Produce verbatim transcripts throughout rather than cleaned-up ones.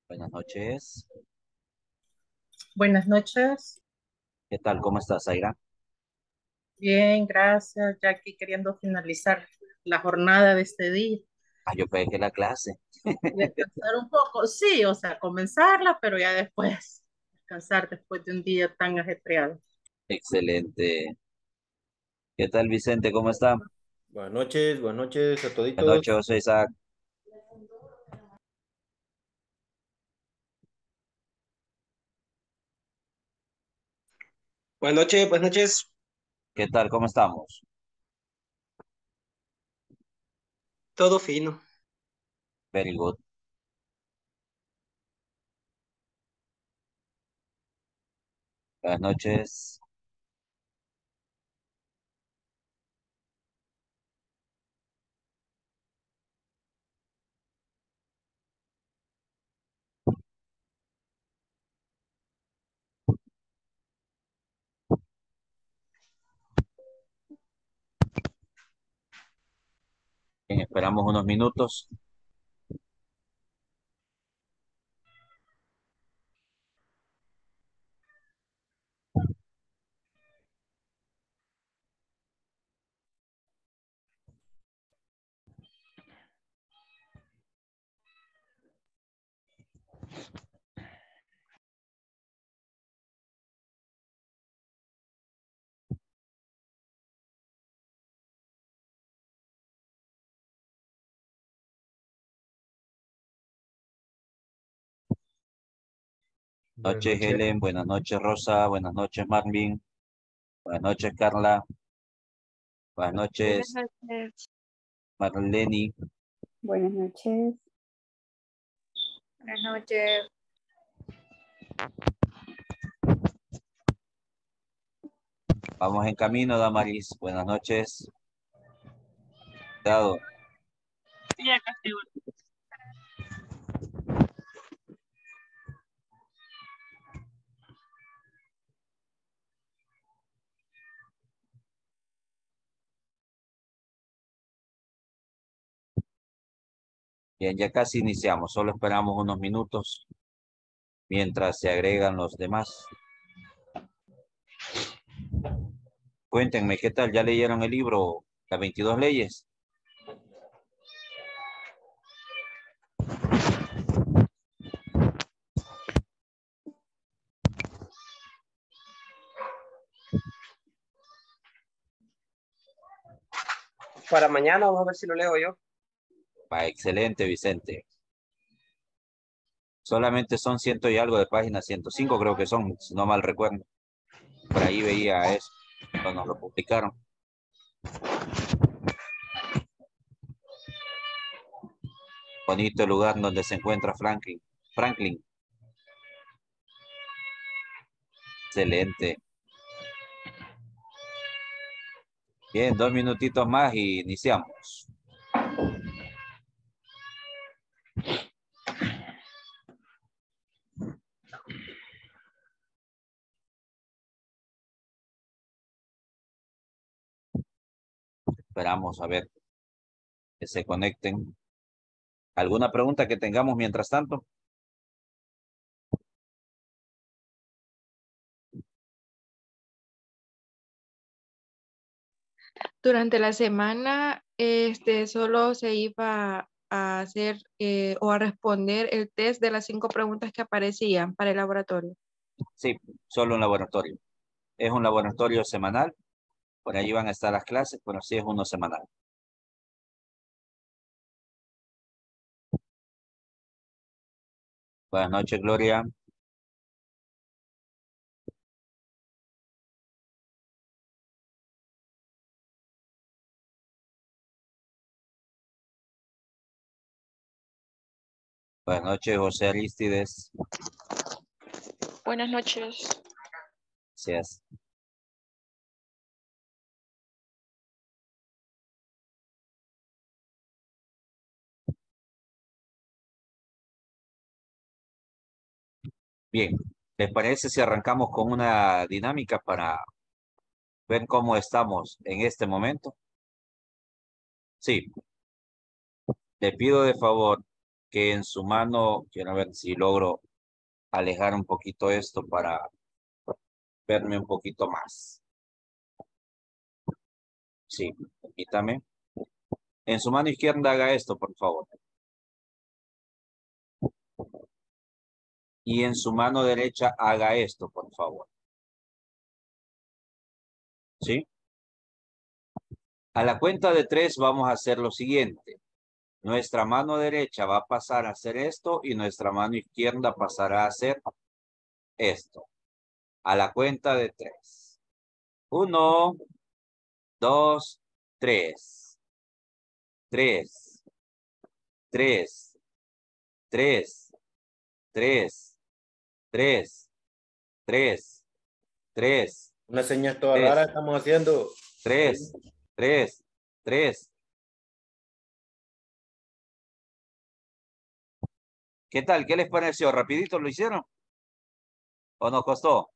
Buenas noches. Buenas noches. ¿Qué tal? ¿Cómo estás, Zaira? Bien, gracias. Ya aquí queriendo finalizar la jornada de este día Ah, yo pegué la clase. y descansar un poco. Sí, o sea, comenzarla, pero ya después descansar después de un día tan ajetreado. Excelente. ¿Qué tal, Vicente? ¿Cómo está? Buenas noches, buenas noches a Buenas toditos. noches, yo soy Isaac. Buenas noches, buenas noches. ¿Qué tal? ¿Cómo estamos? Todo fino. Very good. Buenas noches. Bien, esperamos unos minutos. Buenas Noches, noches. Helen. Buenas noches, Rosa. Buenas noches, Marvin. Buenas noches, Carla. Buenas Buenas noches, noches. Marlene. Buenas noches. Buenas noches. Vamos en camino, Damaris. Buenas noches. Dado. Sí, acá estoy. Bien, ya casi iniciamos. Solo esperamos unos minutos mientras se agregan los demás. Cuéntenme, ¿qué tal? ¿Ya leyeron el libro Las veintidós leyes? Para mañana vamos a ver si lo leo yo. Va, excelente, Vicente. Solamente son ciento y algo de páginas, ciento cinco creo que son, si no mal recuerdo. Por ahí veía eso, cuando nos lo publicaron. Bonito el lugar donde se encuentra Franklin. Franklin, excelente. Bien, dos minutitos más y iniciamos. Esperamos a ver que se conecten. ¿Alguna pregunta que tengamos mientras tanto? Durante la semana, este, solo se iba a hacer eh, o a responder el test de las cinco preguntas que aparecían para el laboratorio. Sí, solo un laboratorio. Es un laboratorio semanal. Por ahí van a estar las clases, pero sí es uno semanal. Buenas noches, Gloria. Buenas noches, José Aristides. Buenas noches. Gracias. Bien, ¿les parece si arrancamos con una dinámica para ver cómo estamos en este momento? Sí, le pido de favor que en su mano, quiero ver si logro alejar un poquito esto para verme un poquito más. Sí, permítame. En su mano izquierda haga esto, por favor. Y en su mano derecha haga esto, por favor. ¿Sí? A la cuenta de tres vamos a hacer lo siguiente. Nuestra mano derecha va a pasar a hacer esto y nuestra mano izquierda pasará a hacer esto. A la cuenta de tres. Uno, dos, tres. Tres. Tres. Tres. Tres. Tres. Tres. Tres. Una señal toda Tres. rara estamos haciendo. Tres. Tres. Tres. ¿Qué tal? ¿Qué les pareció? ¿Rapidito lo hicieron? ¿O nos costó?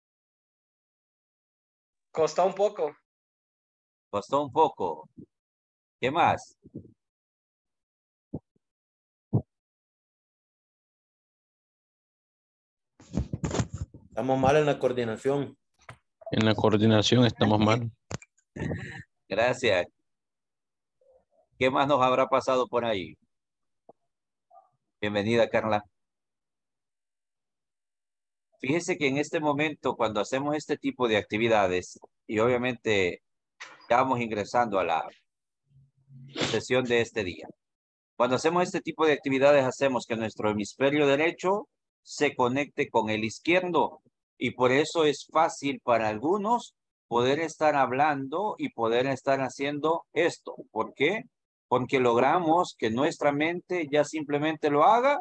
Costó un poco. Costó un poco. ¿Qué más? Estamos mal en la coordinación. En la coordinación estamos mal. Gracias. ¿Qué más nos habrá pasado por ahí? Bienvenida, Carla. Fíjese que en este momento, cuando hacemos este tipo de actividades, y obviamente ya vamos ingresando a la sesión de este día. Cuando hacemos este tipo de actividades, hacemos que nuestro hemisferio derecho se conecte con el izquierdo. Y por eso es fácil para algunos poder estar hablando y poder estar haciendo esto. ¿Por qué? Porque logramos que nuestra mente ya simplemente lo haga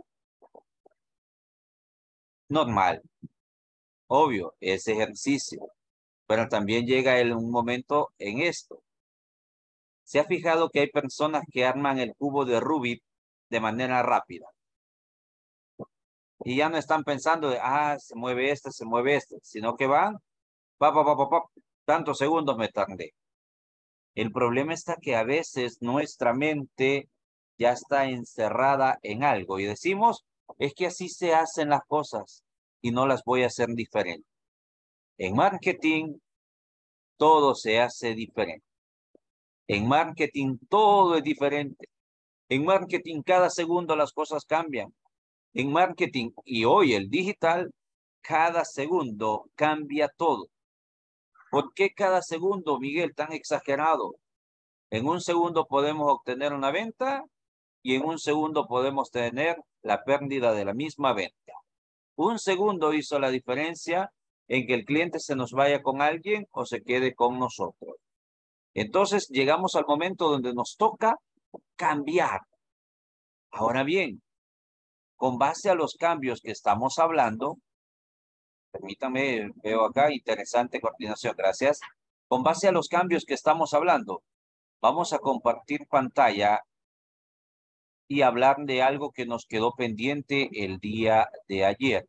normal. Obvio, es ejercicio. Pero también llega el, un momento en esto. ¿Se ha fijado que hay personas que arman el cubo de Rubik de manera rápida? Y ya no están pensando de, ah, se mueve este, se mueve este, sino que van, pa, pa, pa, pa, pa, tantos segundos me tardé. El problema está que a veces nuestra mente ya está encerrada en algo y decimos, es que así se hacen las cosas y no las voy a hacer diferente. En marketing, todo se hace diferente. En marketing, todo es diferente. En marketing, cada segundo las cosas cambian. En marketing y hoy el digital, cada segundo cambia todo. ¿Por qué cada segundo, Miguel, tan exagerado? En un segundo podemos obtener una venta y en un segundo podemos tener la pérdida de la misma venta. Un segundo hizo la diferencia en que el cliente se nos vaya con alguien o se quede con nosotros. Entonces llegamos al momento donde nos toca cambiar. Ahora bien, con base a los cambios que estamos hablando, permítanme, veo acá, interesante coordinación, gracias. Con base a los cambios que estamos hablando, vamos a compartir pantalla y hablar de algo que nos quedó pendiente el día de ayer.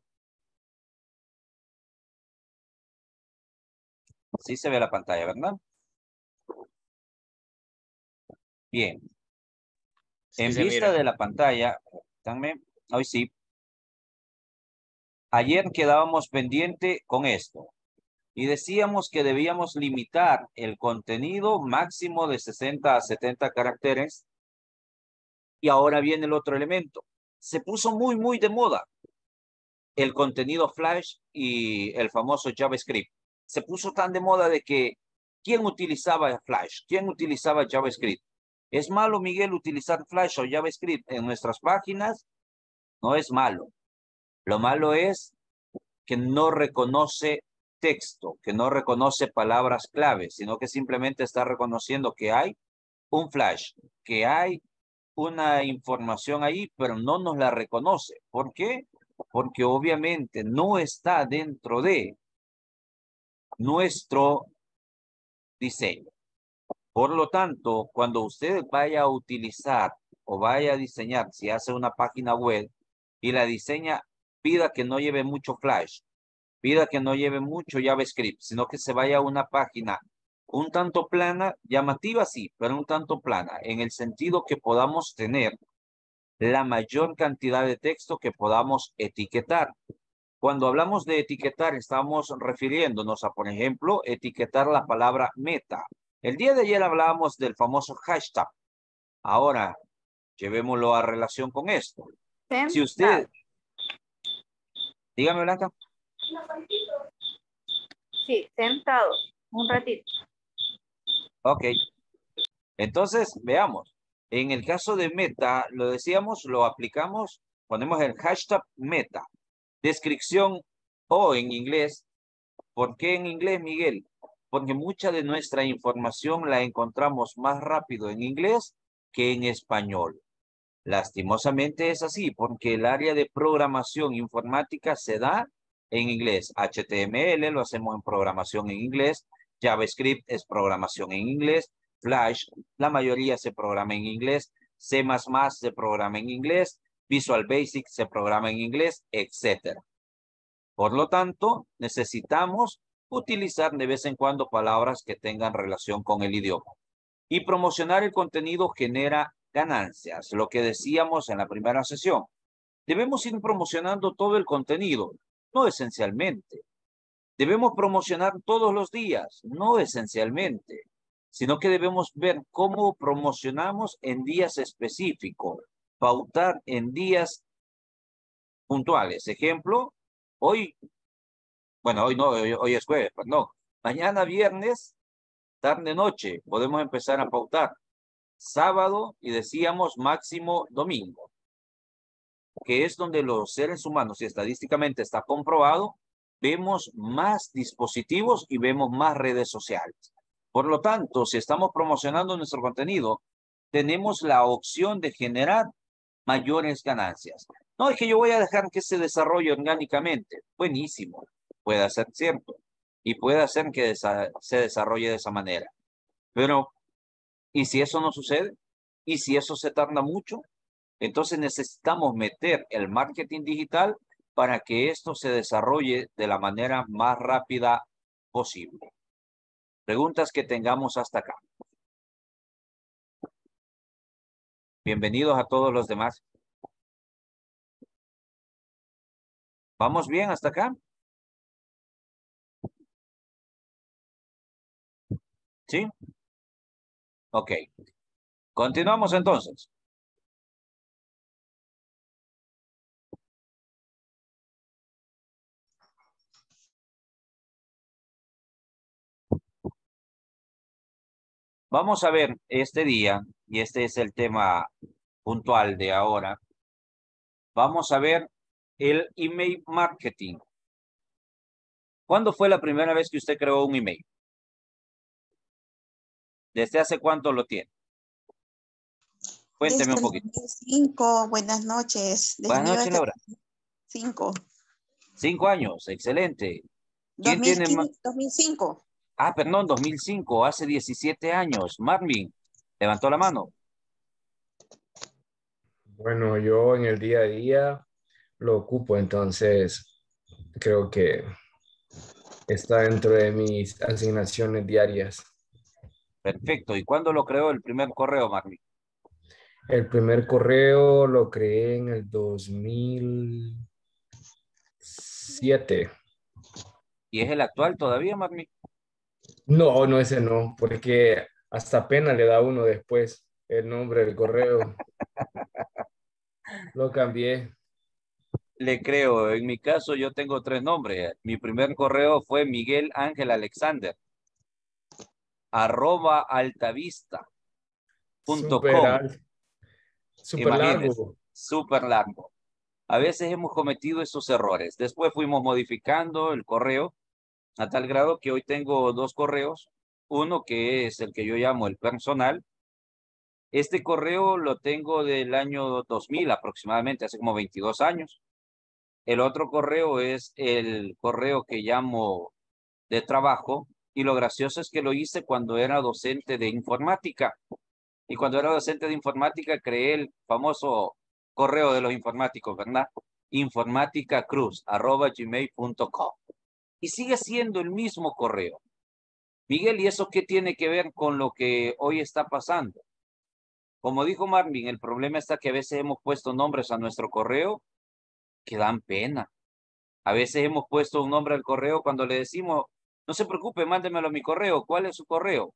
Sí se ve la pantalla, ¿verdad? Bien. Sí, En se vista mira. de la pantalla, permítanme, hoy sí. Ayer quedábamos pendiente con esto. Y decíamos que debíamos limitar el contenido máximo de sesenta a setenta caracteres. Y ahora viene el otro elemento. Se puso muy, muy de moda el contenido Flash y el famoso JavaScript. Se puso tan de moda de que ¿quién utilizaba Flash? ¿Quién utilizaba JavaScript? ¿Es malo, Miguel, utilizar Flash o JavaScript en nuestras páginas? No es malo. Lo malo es que no reconoce texto, que no reconoce palabras clave, sino que simplemente está reconociendo que hay un flash, que hay una información ahí, pero no nos la reconoce. ¿Por qué? Porque obviamente no está dentro de nuestro diseño. Por lo tanto, cuando usted vaya a utilizar o vaya a diseñar, si hace una página web y la diseña, pida que no lleve mucho flash, pida que no lleve mucho JavaScript, sino que se vaya a una página un tanto plana, llamativa sí, pero un tanto plana, en el sentido que podamos tener la mayor cantidad de texto que podamos etiquetar. Cuando hablamos de etiquetar, estamos refiriéndonos a, por ejemplo, etiquetar la palabra meta. El día de ayer hablábamos del famoso hashtag. Ahora, llevémoslo a relación con esto. Si usted... Dígame, Blanca. Sí, sentado, un ratito. Ok. Entonces, veamos. En el caso de meta, lo decíamos, lo aplicamos, ponemos el hashtag meta. Descripción o en inglés. ¿Por qué en inglés, Miguel? Porque mucha de nuestra información la encontramos más rápido en inglés que en español. Lastimosamente es así, porque el área de programación informática se da en inglés. H T M L lo hacemos en programación en inglés. JavaScript es programación en inglés. Flash, la mayoría se programa en inglés. C más más se programa en inglés. Visual Basic se programa en inglés, etcétera. Por lo tanto, necesitamos utilizar de vez en cuando palabras que tengan relación con el idioma. Y promocionar el contenido genera ganancias, lo que decíamos en la primera sesión. Debemos ir promocionando todo el contenido, no esencialmente. Debemos promocionar todos los días, no esencialmente, sino que debemos ver cómo promocionamos en días específicos, pautar en días puntuales. Ejemplo, hoy, bueno, hoy no, hoy, hoy es jueves, perdón. Mañana viernes, tarde noche, podemos empezar a pautar. Sábado y decíamos máximo domingo, que es donde los seres humanos, y estadísticamente está comprobado, vemos más dispositivos y vemos más redes sociales. Por lo tanto, si estamos promocionando nuestro contenido, tenemos la opción de generar mayores ganancias. No es que yo voy a dejar que se desarrolle orgánicamente. Buenísimo. Puede ser cierto. Y puede hacer que desa- se desarrolle de esa manera. Pero, ¿y si eso no sucede? ¿Y si eso se tarda mucho? Entonces necesitamos meter el marketing digital para que esto se desarrolle de la manera más rápida posible. Preguntas que tengamos hasta acá. Bienvenidos a todos los demás. ¿Vamos bien hasta acá? ¿Sí? Ok. Continuamos entonces. Vamos a ver este día, y este es el tema puntual de ahora. Vamos a ver el email marketing. ¿Cuándo fue la primera vez que usted creó un email? ¿Desde hace cuánto lo tiene? Cuénteme Desde un el poquito. dos mil cinco, buenas noches. Desde Buenas mío noches, desde Laura. el dos mil cinco. Cinco años, excelente. ¿Quién tiene más? dos mil quince, dos mil cinco. Ah, perdón, dos mil cinco, hace diecisiete años. Marvin, levantó la mano. Bueno, yo en el día a día lo ocupo, entonces creo que está dentro de mis asignaciones diarias. Perfecto. ¿Y cuándo lo creó el primer correo, Marvin? El primer correo lo creé en el dos mil siete. ¿Y es el actual todavía, Marvin? No, no, ese no, porque hasta pena le da uno después el nombre del correo. Lo cambié. Le creo. En mi caso, yo tengo tres nombres. Mi primer correo fue Miguel Ángel Alexander, arroba altavista punto Súper com. al- súper Imagínense, largo. súper largo. A veces hemos cometido esos errores. Después fuimos modificando el correo a tal grado que hoy tengo dos correos. Uno que es el que yo llamo el personal. Este correo lo tengo del año dos mil aproximadamente, hace como veintidós años. El otro correo es el correo que llamo de trabajo, y lo gracioso es que lo hice cuando era docente de informática. Y cuando era docente de informática creé el famoso correo de los informáticos, ¿verdad? Informáticacruz arroba gmail punto com. Y sigue siendo el mismo correo. Miguel, ¿y eso qué tiene que ver con lo que hoy está pasando? Como dijo Marvin, el problema está que a veces hemos puesto nombres a nuestro correo que dan pena. A veces hemos puesto un nombre al correo cuando le decimos, no se preocupe, mándemelo a mi correo. ¿Cuál es su correo?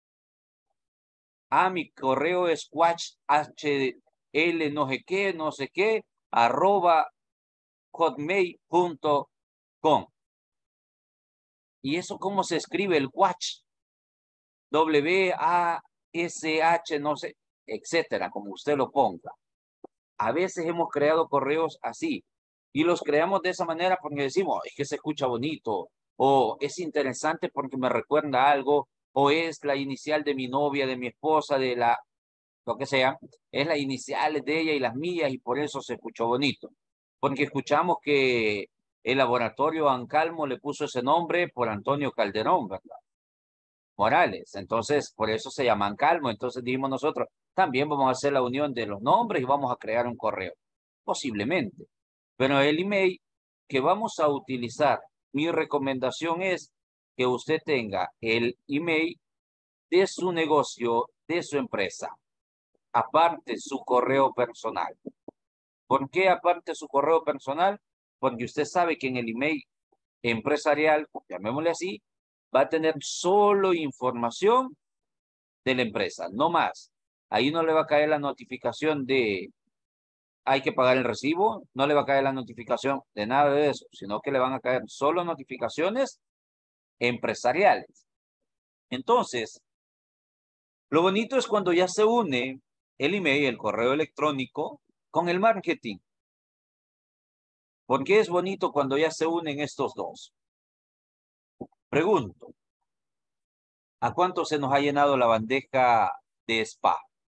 Ah, mi correo es watch h l no sé qué, no sé qué, arroba hotmail punto com. ¿Y eso cómo se escribe? El watch. W A S H, no sé, etcétera, como usted lo ponga. A veces hemos creado correos así y los creamos de esa manera porque decimos, es que se escucha bonito, o es interesante porque me recuerda algo, o es la inicial de mi novia, de mi esposa, de la, lo que sea, es la inicial de ella y las mías y por eso se escuchó bonito. Porque escuchamos que el laboratorio Ancalmo le puso ese nombre por Antonio Calderón, ¿verdad? Morales. Entonces, por eso se llaman Calmo. Entonces dijimos nosotros, también vamos a hacer la unión de los nombres y vamos a crear un correo. Posiblemente. Pero el email que vamos a utilizar, mi recomendación es que usted tenga el email de su negocio, de su empresa. Aparte su correo personal. ¿Por qué aparte su correo personal? Porque usted sabe que en el email empresarial, llamémosle así, va a tener solo información de la empresa, no más. Ahí no le va a caer la notificación de hay que pagar el recibo, no le va a caer la notificación de nada de eso, sino que le van a caer solo notificaciones empresariales. Entonces, lo bonito es cuando ya se une el email, el correo electrónico, con el marketing. ¿Por qué es bonito cuando ya se unen estos dos? Pregunto, ¿a cuánto se nos ha llenado la bandeja de spa?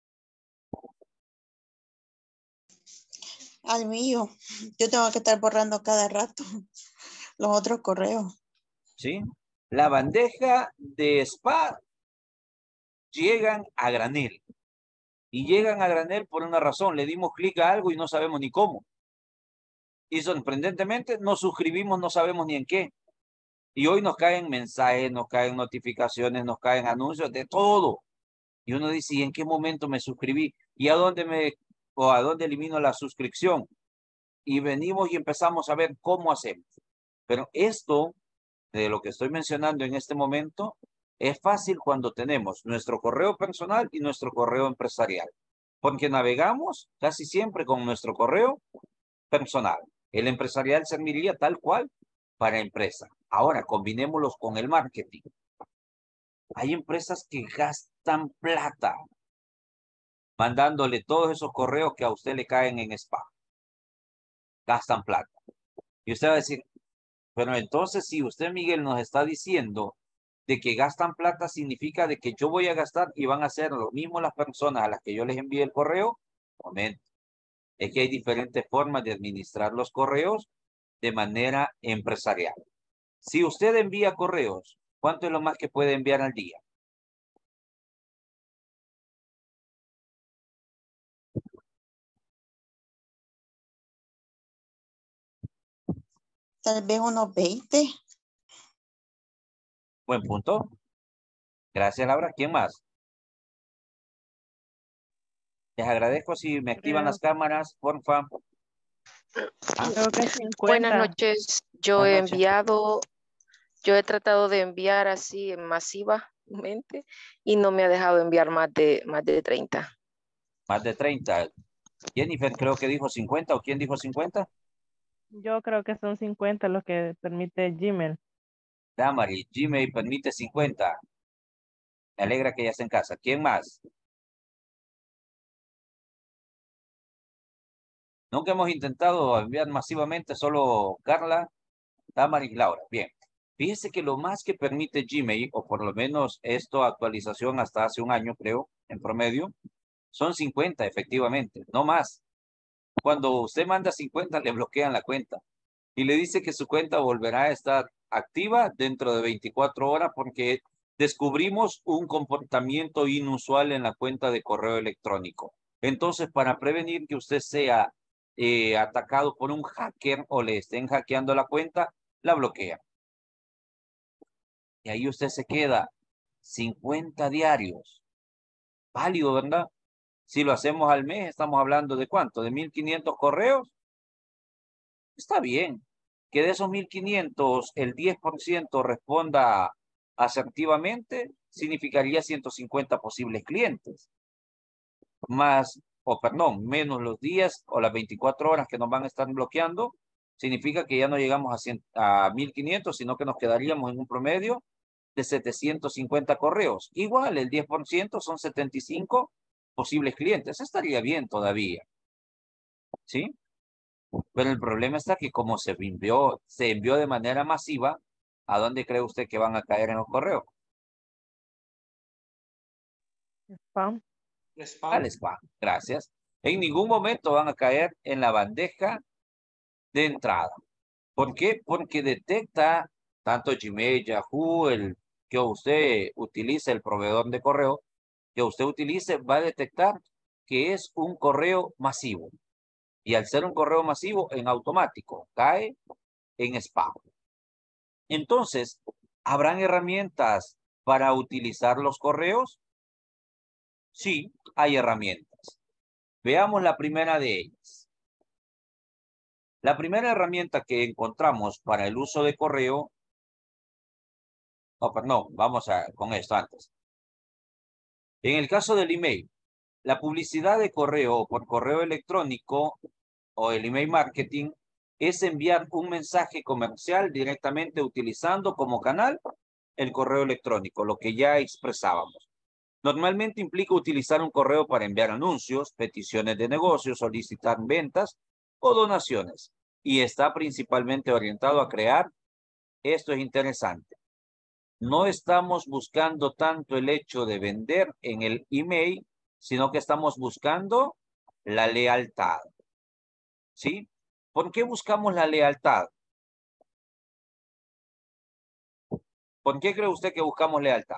Al mío. Yo tengo que estar borrando cada rato los otros correos. ¿Sí? La bandeja de spa llegan a granel. Y llegan a granel por una razón. Le dimos clic a algo y no sabemos ni cómo. Y sorprendentemente nos suscribimos, no sabemos ni en qué. Y hoy nos caen mensajes, nos caen notificaciones, nos caen anuncios, de todo. Y uno dice, ¿y en qué momento me suscribí? ¿Y a dónde me, o a dónde elimino la suscripción? Y venimos y empezamos a ver cómo hacemos. Pero esto, de lo que estoy mencionando en este momento, es fácil cuando tenemos nuestro correo personal y nuestro correo empresarial. Porque navegamos casi siempre con nuestro correo personal. El empresarial serviría tal cual para empresa. Ahora, combinémoslos con el marketing. Hay empresas que gastan plata mandándole todos esos correos que a usted le caen en spam. Gastan plata. Y usted va a decir, pero entonces si usted, Miguel, nos está diciendo de que gastan plata, significa de que yo voy a gastar y van a hacer lo mismo las personas a las que yo les envíe el correo. Momento. Es que hay diferentes formas de administrar los correos de manera empresarial. Si usted envía correos, ¿cuánto es lo más que puede enviar al día? Tal vez unos veinte. Buen punto. Gracias, Laura. ¿Quién más? Les agradezco si me activan Creo, las cámaras, porfa. Ah, creo que Buenas cincuenta. noches. Yo buenas he noches. enviado, yo he tratado de enviar así masivamente y no me ha dejado enviar más de, más de treinta. Más de treinta. Jennifer creo que dijo cincuenta, ¿o quién dijo cincuenta? Yo creo que son cincuenta los que permite Gmail. Damari, Gmail permite cincuenta. Me alegra que ya esté en casa. ¿Quién más? Nunca hemos intentado enviar masivamente, solo Carla, Damari y Laura. Bien. Fíjese que lo más que permite Gmail, o por lo menos esto actualización hasta hace un año, creo, en promedio, son cincuenta, efectivamente, no más. Cuando usted manda cincuenta, le bloquean la cuenta y le dice que su cuenta volverá a estar activa dentro de veinticuatro horas porque descubrimos un comportamiento inusual en la cuenta de correo electrónico. Entonces, para prevenir que usted sea eh, atacado por un hacker o le estén hackeando la cuenta, la bloquea. Y ahí usted se queda cincuenta diarios. Válido, ¿verdad? Si lo hacemos al mes, estamos hablando de ¿cuánto? ¿De mil quinientos correos? Está bien. Que de esos mil quinientos el diez por ciento responda asertivamente, significaría ciento cincuenta posibles clientes. Más, o perdón, menos los días o las veinticuatro horas que nos van a estar bloqueando, significa que ya no llegamos a, cien, a mil quinientos, sino que nos quedaríamos en un promedio de setecientos cincuenta correos. Igual, el diez por ciento son setenta y cinco posibles clientes. Estaría bien todavía. ¿Sí? Pero el problema está que como se envió, se envió de manera masiva, ¿a dónde cree usted que van a caer en los correos? Spam. Spam. Al spam. Gracias. En ningún momento van a caer en la bandeja de entrada. ¿Por qué? Porque detecta tanto Gmail, Yahoo, el que usted utilice, el proveedor de correo que usted utilice, va a detectar que es un correo masivo. Y al ser un correo masivo, en automático, cae en spam. Entonces, ¿habrán herramientas para utilizar los correos? Sí, hay herramientas. Veamos la primera de ellas. La primera herramienta que encontramos para el uso de correo, oh, perdón, vamos a, con esto antes. En el caso del email, la publicidad de correo o por correo electrónico o el email marketing es enviar un mensaje comercial directamente utilizando como canal el correo electrónico, lo que ya expresábamos. Normalmente implica utilizar un correo para enviar anuncios, peticiones de negocios, solicitar ventas o donaciones. Y está principalmente orientado a crear, esto es interesante, no estamos buscando tanto el hecho de vender en el email, sino que estamos buscando la lealtad. ¿Sí? ¿Por qué buscamos la lealtad? ¿Por qué cree usted que buscamos lealtad?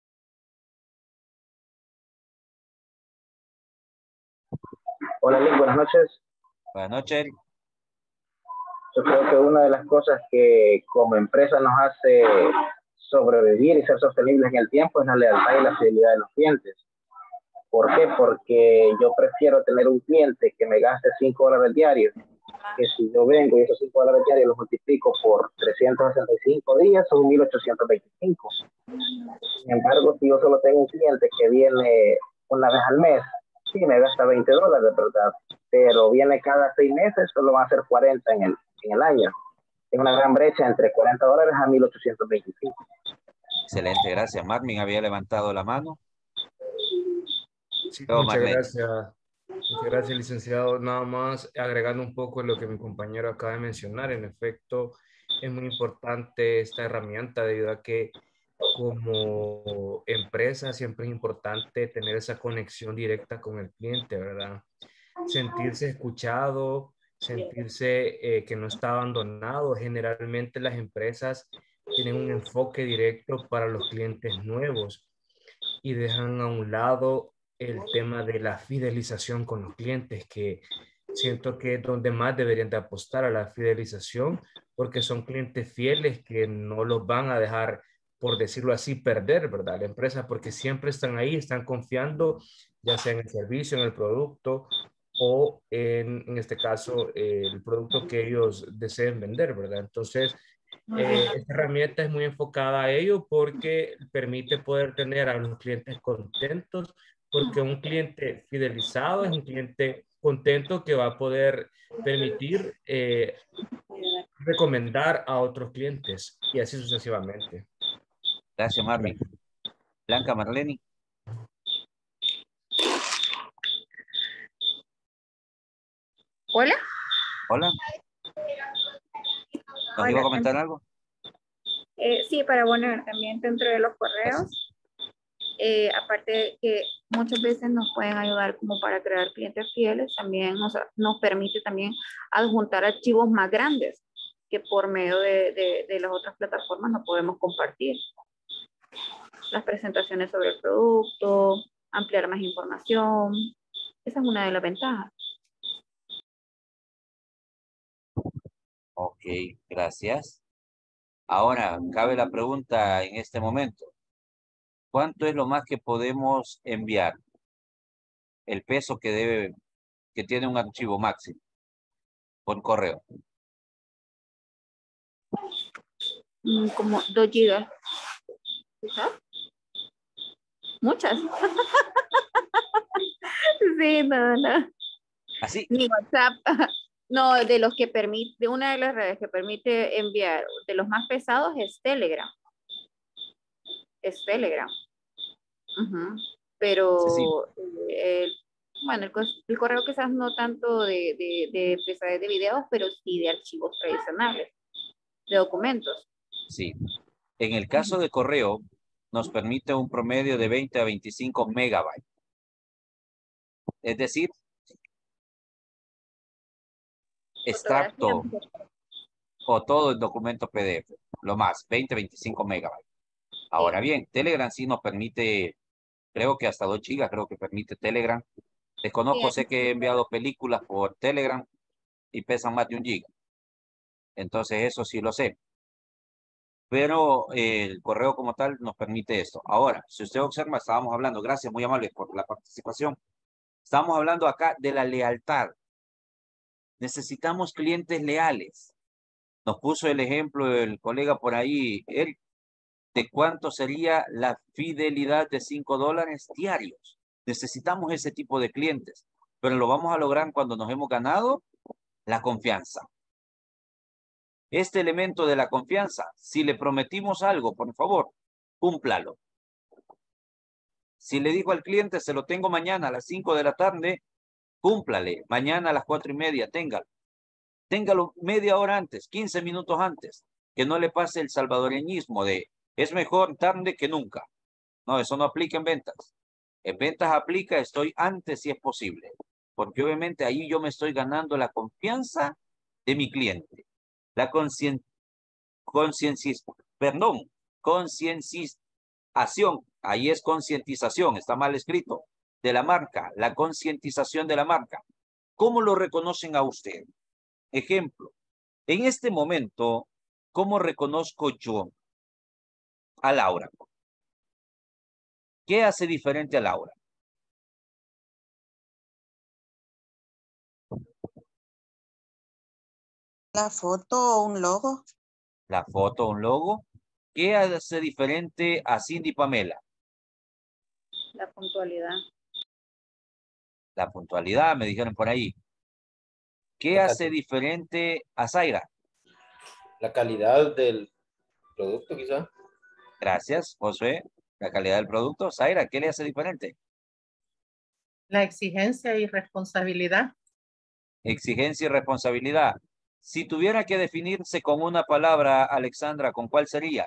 Hola, Link, buenas noches. Buenas noches. Yo creo que una de las cosas que como empresa nos hace sobrevivir y ser sostenibles en el tiempo es la lealtad y la fidelidad de los clientes. ¿Por qué? Porque yo prefiero tener un cliente que me gaste cinco dólares diarios, que si yo vengo y esos cinco dólares diarios los multiplico por trescientos sesenta y cinco días, son mil ochocientos veinticinco. Sin embargo, si yo solo tengo un cliente que viene una vez al mes, sí me gasta veinte dólares, ¿verdad? Pero viene cada seis meses, solo van a ser cuarenta en el, en el año. Es una gran brecha entre cuarenta dólares a mil ochocientos veinticinco. Excelente, gracias. Marvin había levantado la mano. Sí, Oh, muchas Marlene. gracias. Muchas gracias, licenciado. Nada más agregando un poco lo que mi compañero acaba de mencionar. En efecto, es muy importante esta herramienta debido a que como empresa siempre es importante tener esa conexión directa con el cliente, ¿verdad? Sentirse escuchado, sentirse eh, que no está abandonado. Generalmente las empresas tienen un enfoque directo para los clientes nuevos y dejan a un lado el tema de la fidelización con los clientes, que siento que es donde más deberían de apostar a la fidelización, porque son clientes fieles que no los van a dejar, por decirlo así, perder, ¿verdad? La empresa, porque siempre están ahí, están confiando, ya sea en el servicio, en el producto o en, en este caso, eh, el producto que ellos deseen vender, ¿verdad? Entonces, eh, esta herramienta es muy enfocada a ello porque permite poder tener a los clientes contentos, porque un cliente fidelizado es un cliente contento que va a poder permitir eh, recomendar a otros clientes y así sucesivamente. Gracias, Marvin. Blanca Marlene. Hola. Hola. ¿Nos iba a comentar algo? Eh, sí, para poner también dentro de los correos, eh, aparte de que muchas veces nos pueden ayudar como para crear clientes fieles, también nos, nos permite también adjuntar archivos más grandes que por medio de, de, de las otras plataformas no podemos compartir. Las presentaciones sobre el producto, ampliar más información, esa es una de las ventajas. Ok, gracias. Ahora, cabe la pregunta en este momento. ¿Cuánto es lo más que podemos enviar? el peso que debe, que tiene un archivo máximo por correo? Mm, como dos gigas. ¿Quizás? Muchas. Sí, no, no. ¿Así? Ni WhatsApp. No, de los que permite, de una de las redes que permite enviar, de los más pesados es Telegram. Es Telegram. Ujú. Pero, Sí, sí. eh, el, bueno, el, cos- el correo quizás no tanto de, de, de pesadez de videos, pero sí de archivos tradicionales, de documentos. Sí. En el caso de correo, nos permite un promedio de veinte a veinticinco megabytes. Es decir, Fotografía. extracto o todo el documento P D F, lo más, veinte a veinticinco megabytes. Ahora bien, Telegram sí nos permite, creo que hasta dos gigas, creo que permite Telegram. Desconozco, sé que he enviado películas por Telegram y pesan más de un giga. Entonces eso sí lo sé. Pero eh, el correo como tal nos permite esto. Ahora, si usted observa, estábamos hablando, gracias, muy amable por la participación. Estamos hablando acá de la lealtad. Necesitamos clientes leales. Nos puso el ejemplo el colega por ahí, Eric, de cuánto sería la fidelidad de cinco dólares diarios. Necesitamos ese tipo de clientes, pero lo vamos a lograr cuando nos hemos ganado la confianza. Este elemento de la confianza, si le prometimos algo, por favor, cúmplalo. Si le dijo al cliente, se lo tengo mañana a las cinco de la tarde, cúmplale. Mañana a las cuatro y media, téngalo. Téngalo media hora antes, quince minutos antes. Que no le pase el salvadoreñismo de es mejor tarde que nunca. No, eso no aplica en ventas. En ventas aplica estoy antes si es posible. Porque obviamente ahí yo me estoy ganando la confianza de mi cliente. La conciencia, perdón, concienciación, ahí es concientización, está mal escrito, de la marca, la concientización de la marca. ¿Cómo lo reconocen a usted? Ejemplo, en este momento, ¿cómo reconozco yo a Laura? ¿Qué hace diferente a Laura? La foto o un logo. La foto, un logo. ¿Qué hace diferente a Cindy Pamela? La puntualidad. La puntualidad, me dijeron por ahí. ¿Qué La hace calidad. diferente a Zaira? La calidad del producto, quizá. Gracias, Josué. La calidad del producto. Zaira, ¿qué le hace diferente? La exigencia y responsabilidad. Exigencia y responsabilidad. Si tuviera que definirse con una palabra, Alexandra, ¿con cuál sería?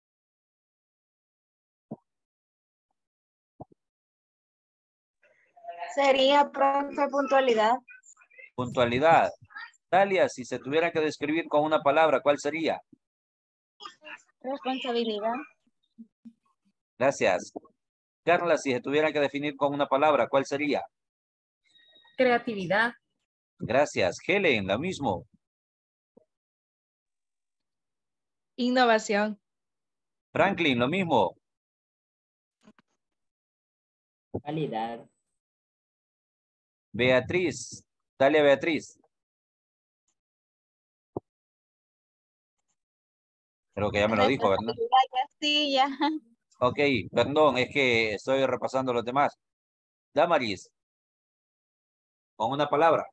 Sería profe puntualidad. Puntualidad. Talia, si se tuviera que describir con una palabra, ¿cuál sería? Responsabilidad. Gracias. Carla, si se tuviera que definir con una palabra, ¿cuál sería? Creatividad. Gracias. Helen, lo mismo. Innovación. Franklin, lo mismo. Calidad. Beatriz. Talia Beatriz. Creo que ya me lo dijo, ¿verdad? Castilla. Ok, perdón, es que estoy repasando los demás. Damaris. Con una palabra.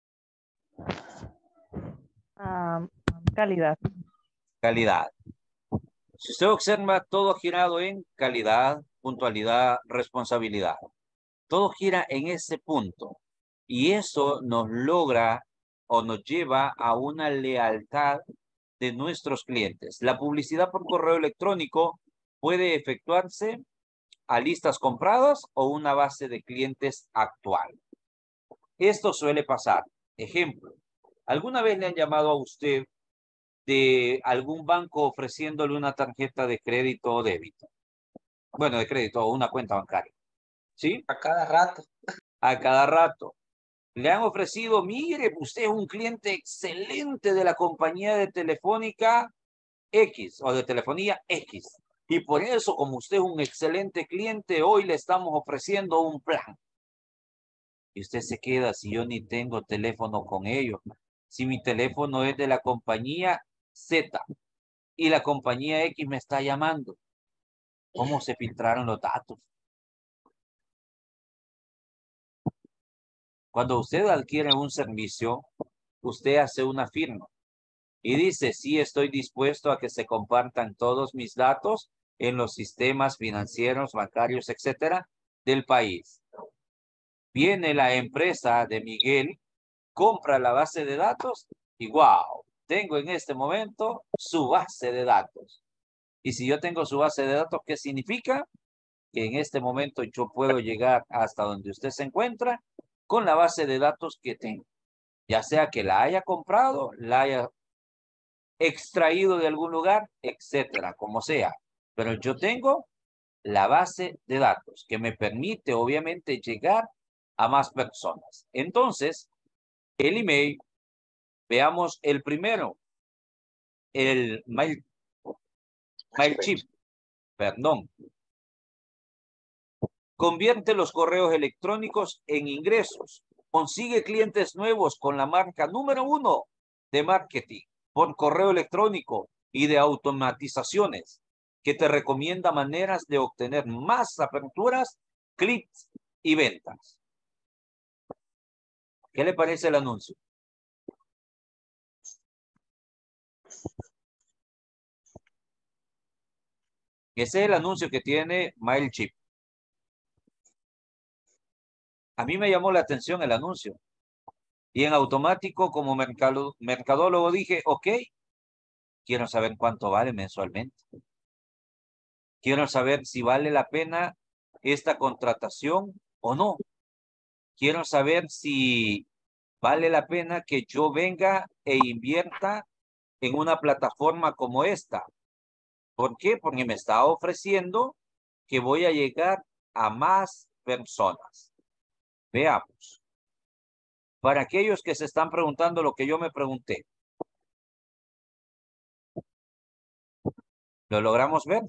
Ah, calidad. Calidad. Si usted observa, todo girado en calidad, puntualidad, responsabilidad. Todo gira en ese punto. Y eso nos logra o nos lleva a una lealtad de nuestros clientes. La publicidad por correo electrónico puede efectuarse a listas compradas o una base de clientes actual. Esto suele pasar. Ejemplo, ¿alguna vez le han llamado a usted de algún banco ofreciéndole una tarjeta de crédito o débito? Bueno, de crédito o una cuenta bancaria. ¿Sí? A cada rato. A cada rato. Le han ofrecido, mire, usted es un cliente excelente de la compañía de telefónica X o de telefonía X. Y por eso, como usted es un excelente cliente, hoy le estamos ofreciendo un plan. Y usted se queda, si yo ni tengo teléfono con ellos, si mi teléfono es de la compañía Z y la compañía X me está llamando, ¿cómo se filtraron los datos? Cuando usted adquiere un servicio, usted hace una firma y dice, sí, estoy dispuesto a que se compartan todos mis datos en los sistemas financieros, bancarios, etcétera, del país. Viene la empresa de Miguel, compra la base de datos y wow, tengo en este momento su base de datos. Y si yo tengo su base de datos, ¿qué significa? Que en este momento yo puedo llegar hasta donde usted se encuentra con la base de datos que tengo. Ya sea que la haya comprado, la haya extraído de algún lugar, etcétera, como sea. Pero yo tengo la base de datos que me permite obviamente llegar a más personas. Entonces, el email, veamos el primero, el mail, MailChimp, perdón. Convierte los correos electrónicos en ingresos. Consigue clientes nuevos con la marca número uno de marketing por correo electrónico y de automatizaciones, que te recomienda maneras de obtener más aperturas, clics y ventas. ¿Qué le parece el anuncio? Ese es el anuncio que tiene MailChimp. A mí me llamó la atención el anuncio. Y en automático, como mercado, mercadólogo, dije, ok, quiero saber cuánto vale mensualmente. Quiero saber si vale la pena esta contratación o no. Quiero saber si vale la pena que yo venga e invierta en una plataforma como esta. ¿Por qué? Porque me está ofreciendo que voy a llegar a más personas. Veamos. Para aquellos que se están preguntando lo que yo me pregunté. ¿Lo logramos ver?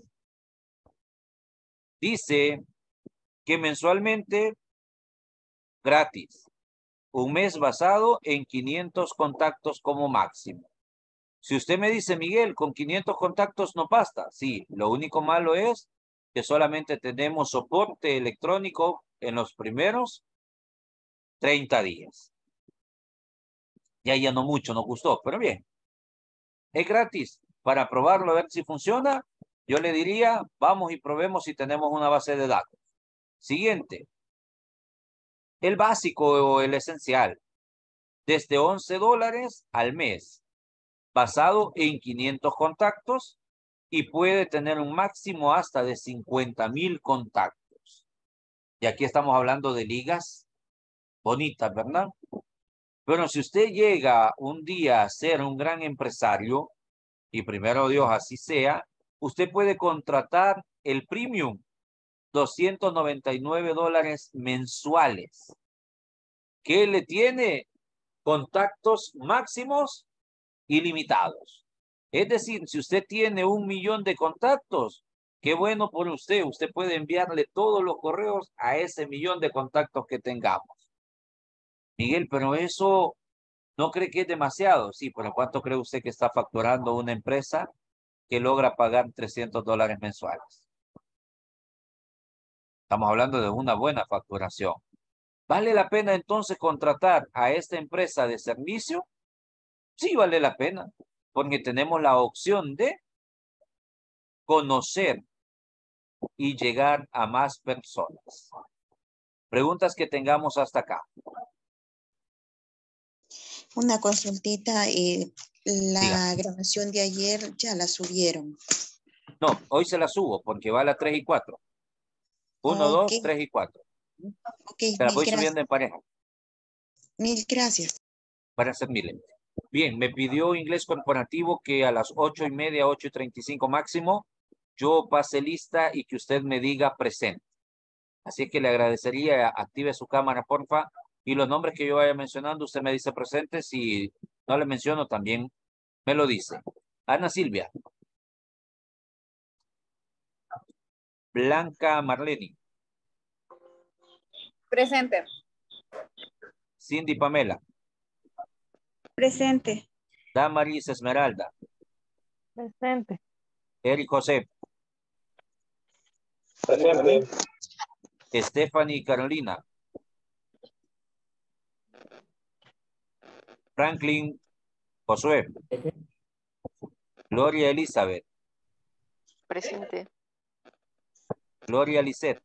Dice que mensualmente gratis. Un mes basado en quinientos contactos como máximo. Si usted me dice, Miguel, con quinientos contactos no basta. Sí, lo único malo es que solamente tenemos soporte electrónico en los primeros treinta días. Ya ya no mucho nos gustó, pero bien. Es gratis. Para probarlo, a ver si funciona, yo le diría, vamos y probemos si tenemos una base de datos. Siguiente. El básico o el esencial. Desde once dólares al mes. Basado en quinientos contactos y puede tener un máximo hasta de cincuenta mil contactos. Y aquí estamos hablando de ligas bonitas, ¿verdad? Pero si usted llega un día a ser un gran empresario, y primero Dios así sea, usted puede contratar el premium, doscientos noventa y nueve dólares mensuales, que le tiene contactos máximos ilimitados. Es decir, si usted tiene un millón de contactos, qué bueno por usted. Usted puede enviarle todos los correos a ese millón de contactos que tengamos. Miguel, pero eso no cree que es demasiado. Sí, pero ¿cuánto cree usted que está facturando una empresa que logra pagar trescientos dólares mensuales? Estamos hablando de una buena facturación. ¿Vale la pena entonces contratar a esta empresa de servicio? Sí, vale la pena, porque tenemos la opción de conocer y llegar a más personas. Preguntas que tengamos hasta acá. Una consultita, eh, la Diga. grabación de ayer ya la subieron. No, hoy se la subo porque va a la tres y cuatro. uno, Ok. dos, tres y cuatro. Ok, Se la mil voy gracias. subiendo en pareja. Mil gracias. Para servirle. Bien, me pidió inglés corporativo que a las ocho y media, ocho y treinta y cinco máximo, yo pase lista y que usted me diga presente. Así que le agradecería, active su cámara, porfa, y los nombres que yo vaya mencionando, usted me dice presente. Si no le menciono, también me lo dice. Ana Silvia. Blanca Marleni. Presente. Cindy Pamela. Presente. Damaris Esmeralda. Presente. Eric José. Presente. Stephanie Carolina. Franklin Josué. Gloria Elizabeth. Presente. Gloria Lisette.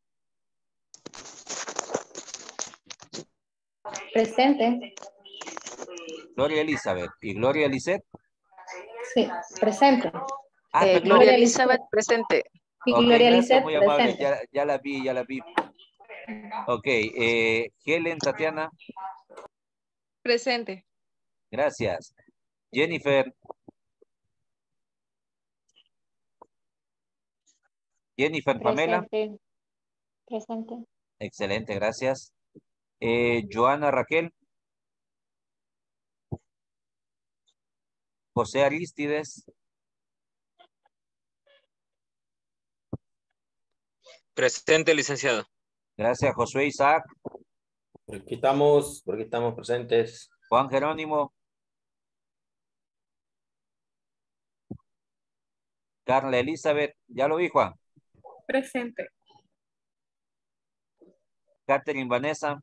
Presente. Gloria Elizabeth. ¿Y Gloria Lisette? Sí, presente. Ah, Eh, perdón. Gloria Elizabeth, presente. Y Ok, Gloria gracias, Lisette, muy amable. presente. Ya, ya la vi, ya la vi. Ok, eh, Helen Tatiana. Presente. Gracias. Jennifer. Jennifer Pamela. Presente. Presente. Excelente, gracias. Eh, Joana Raquel. José Aristides. Presente, licenciado. Gracias, Josué Isaac. Por aquí estamos, por aquí estamos presentes. Juan Jerónimo. Carla Elizabeth. Ya lo vi, Juan. Presente. Catherine Vanessa.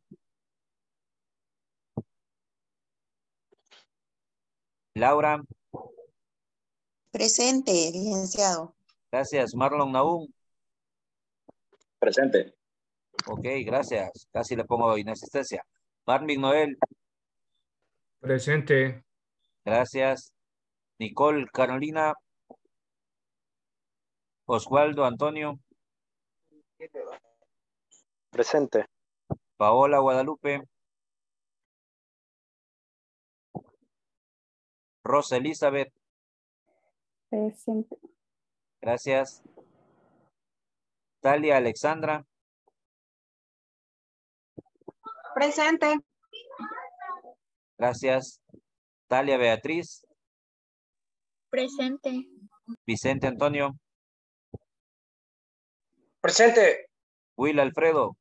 Laura. Presente, licenciado. Gracias. Marlon Naum. Presente. Ok, gracias. Casi le pongo inasistencia. Marvin Noel. Presente. Gracias. Nicole Carolina. Oswaldo Antonio. Presente. Paola Guadalupe. Rosa Elizabeth. Presente. Gracias. Talia Alexandra. Presente. Gracias. Talia Beatriz. Presente. Vicente Antonio. Presente. Will Alfredo.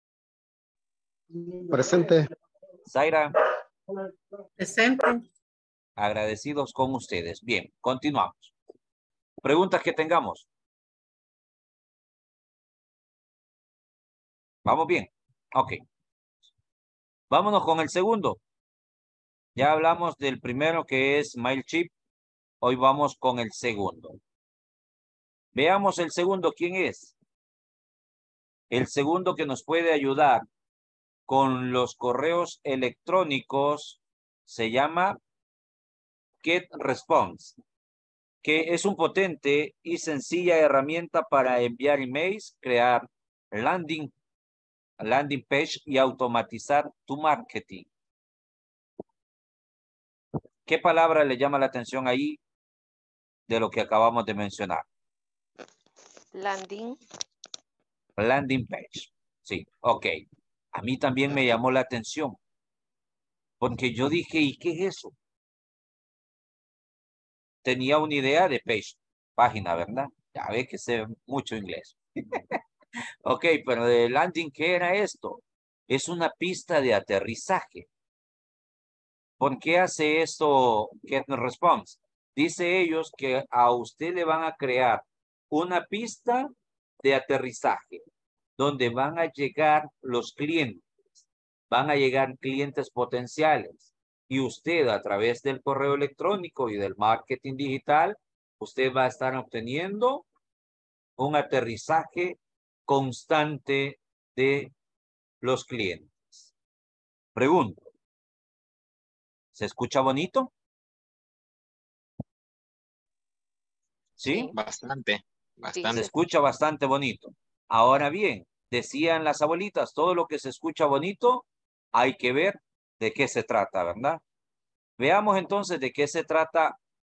Presente. Zaira. Presente. Agradecidos con ustedes. Bien, continuamos. Preguntas que tengamos. ¿Vamos bien? Ok. Vámonos con el segundo. Ya hablamos del primero que es MailChimp. Hoy vamos con el segundo. Veamos el segundo. ¿Quién es? El segundo que nos puede ayudar con los correos electrónicos se llama GetResponse, que es un potente y sencilla herramienta para enviar emails, crear landing, landing page y automatizar tu marketing. ¿Qué palabra le llama la atención ahí de lo que acabamos de mencionar? Landing. Landing page. Sí, ok. A mí también me llamó la atención. Porque yo dije, ¿y qué es eso? Tenía una idea de page, página, ¿verdad? Ya ve que sé mucho inglés. Ok, pero de landing, ¿qué era esto? Es una pista de aterrizaje. ¿Por qué hace esto GetResponse? Dice ellos que a usted le van a crear una pista de aterrizaje donde van a llegar los clientes, van a llegar clientes potenciales y usted a través del correo electrónico y del marketing digital, usted va a estar obteniendo un aterrizaje constante de los clientes. Pregunto, ¿se escucha bonito? ¿Sí? Bastante, bastante. Se escucha bastante bonito. Ahora bien, decían las abuelitas, todo lo que se escucha bonito, hay que ver de qué se trata, ¿verdad? Veamos entonces de qué se trata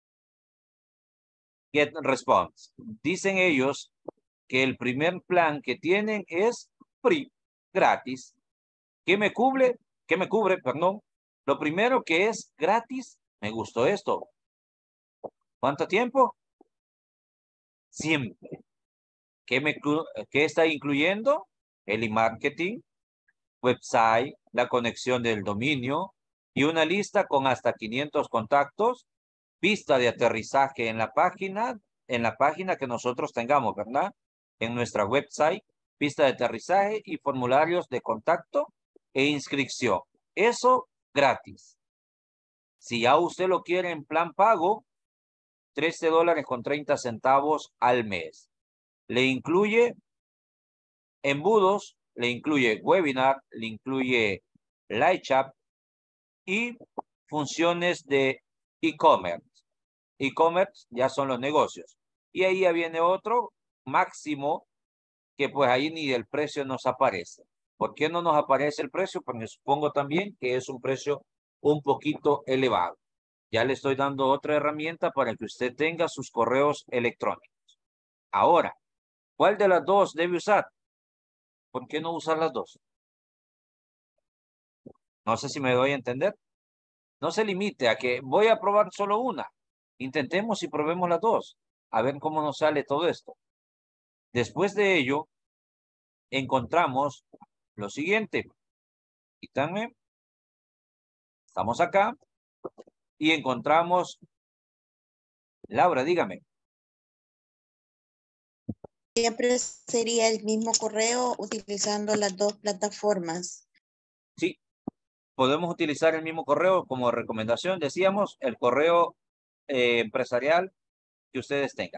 GetResponse. Dicen ellos que el primer plan que tienen es free, gratis. ¿Qué me cubre? ¿Qué me cubre? Perdón. Lo primero que es gratis, me gustó esto. ¿Cuánto tiempo? Siempre. ¿Qué, me, qué está incluyendo? El e-marketing. website, la conexión del dominio y una lista con hasta quinientos contactos, pista de aterrizaje en la página, en la página que nosotros tengamos, ¿verdad? En nuestra website, pista de aterrizaje y formularios de contacto e inscripción. Eso gratis. Si ya usted lo quiere en plan pago, trece dólares con treinta centavos al mes. Le incluye embudos, le incluye webinar, le incluye live chat y funciones de e-commerce. E-commerce ya son los negocios. Y ahí ya viene otro máximo que pues ahí ni el precio nos aparece. ¿Por qué no nos aparece el precio? Porque supongo también que es un precio un poquito elevado. Ya le estoy dando otra herramienta para que usted tenga sus correos electrónicos. Ahora, ¿cuál de las dos debe usar? ¿Por qué no usar las dos? No sé si me doy a entender. No se limite a que voy a probar solo una. Intentemos y probemos las dos. A ver cómo nos sale todo esto. Después de ello, encontramos lo siguiente. Quítame. Estamos acá. Y encontramos. Laura, dígame. Siempre sería el mismo correo utilizando las dos plataformas. Sí. Podemos utilizar el mismo correo como recomendación. Decíamos el correo eh, empresarial que ustedes tengan.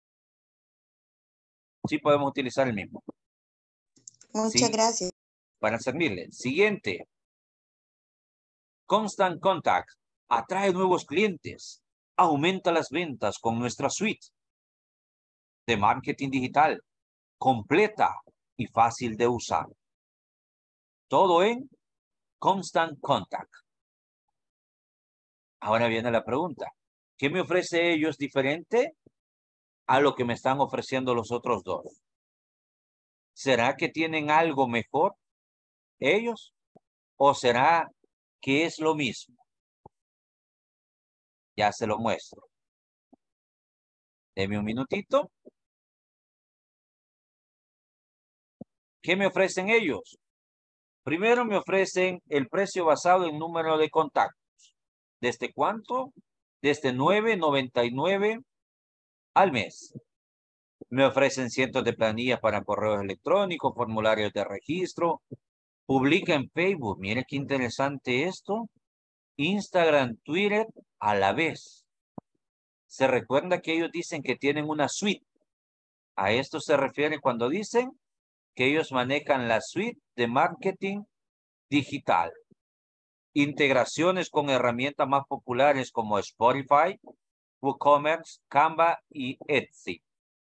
Sí podemos utilizar el mismo. Muchas sí, gracias. Para servirle. Siguiente. Constant Contact. Atrae nuevos clientes. Aumenta las ventas con nuestra suite de marketing digital. Completa y fácil de usar. Todo en Constant Contact. Ahora viene la pregunta. ¿Qué me ofrece ellos diferente a lo que me están ofreciendo los otros dos? ¿Será que tienen algo mejor ellos? ¿O será que es lo mismo? Ya se lo muestro. Deme un minutito. ¿Qué me ofrecen ellos? Primero me ofrecen el precio basado en número de contactos. ¿Desde cuánto? Desde nueve noventa y nueve al mes. Me ofrecen cientos de planillas para correos electrónicos, formularios de registro. Publica en Facebook. Mire qué interesante esto. Instagram, Twitter a la vez. Se recuerda que ellos dicen que tienen una suite. A esto se refiere cuando dicen que ellos manejan la suite de marketing digital. Integraciones con herramientas más populares como Spotify, WooCommerce, Canva y Etsy.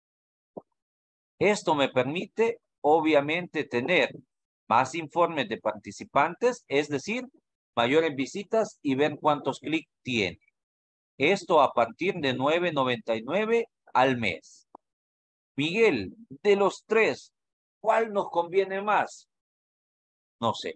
Esto me permite, obviamente, tener más informes de participantes, es decir, mayores visitas y ver cuántos clics tiene. Esto a partir de nueve noventa y nueve al mes. Miguel, de los tres, ¿cuál nos conviene más? No sé.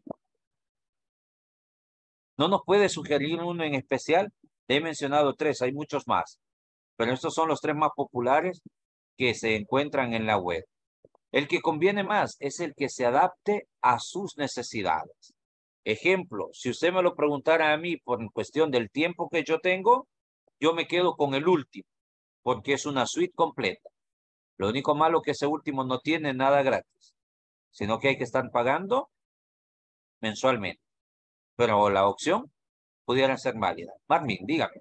¿No nos puede sugerir uno en especial? He mencionado tres, hay muchos más. Pero estos son los tres más populares que se encuentran en la web. El que conviene más es el que se adapte a sus necesidades. Ejemplo, si usted me lo preguntara a mí por cuestión del tiempo que yo tengo, yo me quedo con el último, porque es una suite completa. Lo único malo que ese último no tiene nada gratis, sino que hay que estar pagando mensualmente. Pero la opción pudiera ser válida. Marvin, dígame.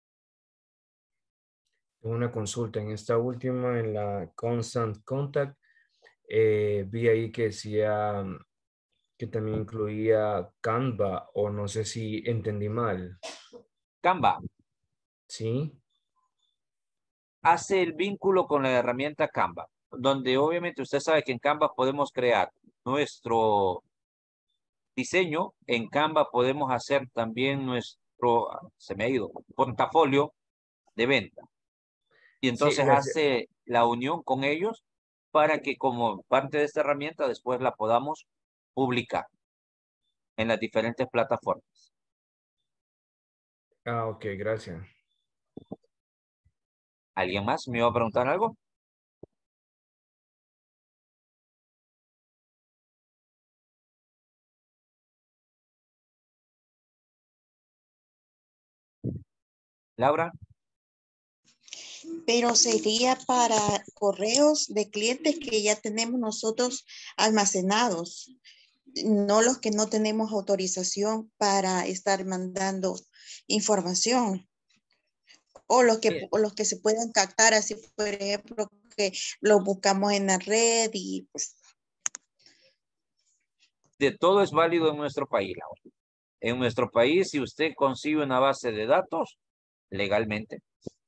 Una consulta en esta última, en la Constant Contact, eh, vi ahí que decía que también incluía Canva, o no sé si entendí mal. Canva. Sí. Hace el vínculo con la herramienta Canva, donde obviamente usted sabe que en Canva podemos crear nuestro diseño. En Canva podemos hacer también nuestro, se me ha ido, portafolio de venta. Y entonces Sí, hace la unión con ellos para que como parte de esta herramienta después la podamos publicar en las diferentes plataformas. Ah, ok, gracias. ¿Alguien más me iba a preguntar algo? Laura. Pero sería para correos de clientes que ya tenemos nosotros almacenados, no los que no tenemos autorización para estar mandando información. O los que, o los que se pueden captar, así por ejemplo, que los buscamos en la red y pues. De todo es válido en nuestro país, Laura. En nuestro país, si usted consigue una base de datos, legalmente,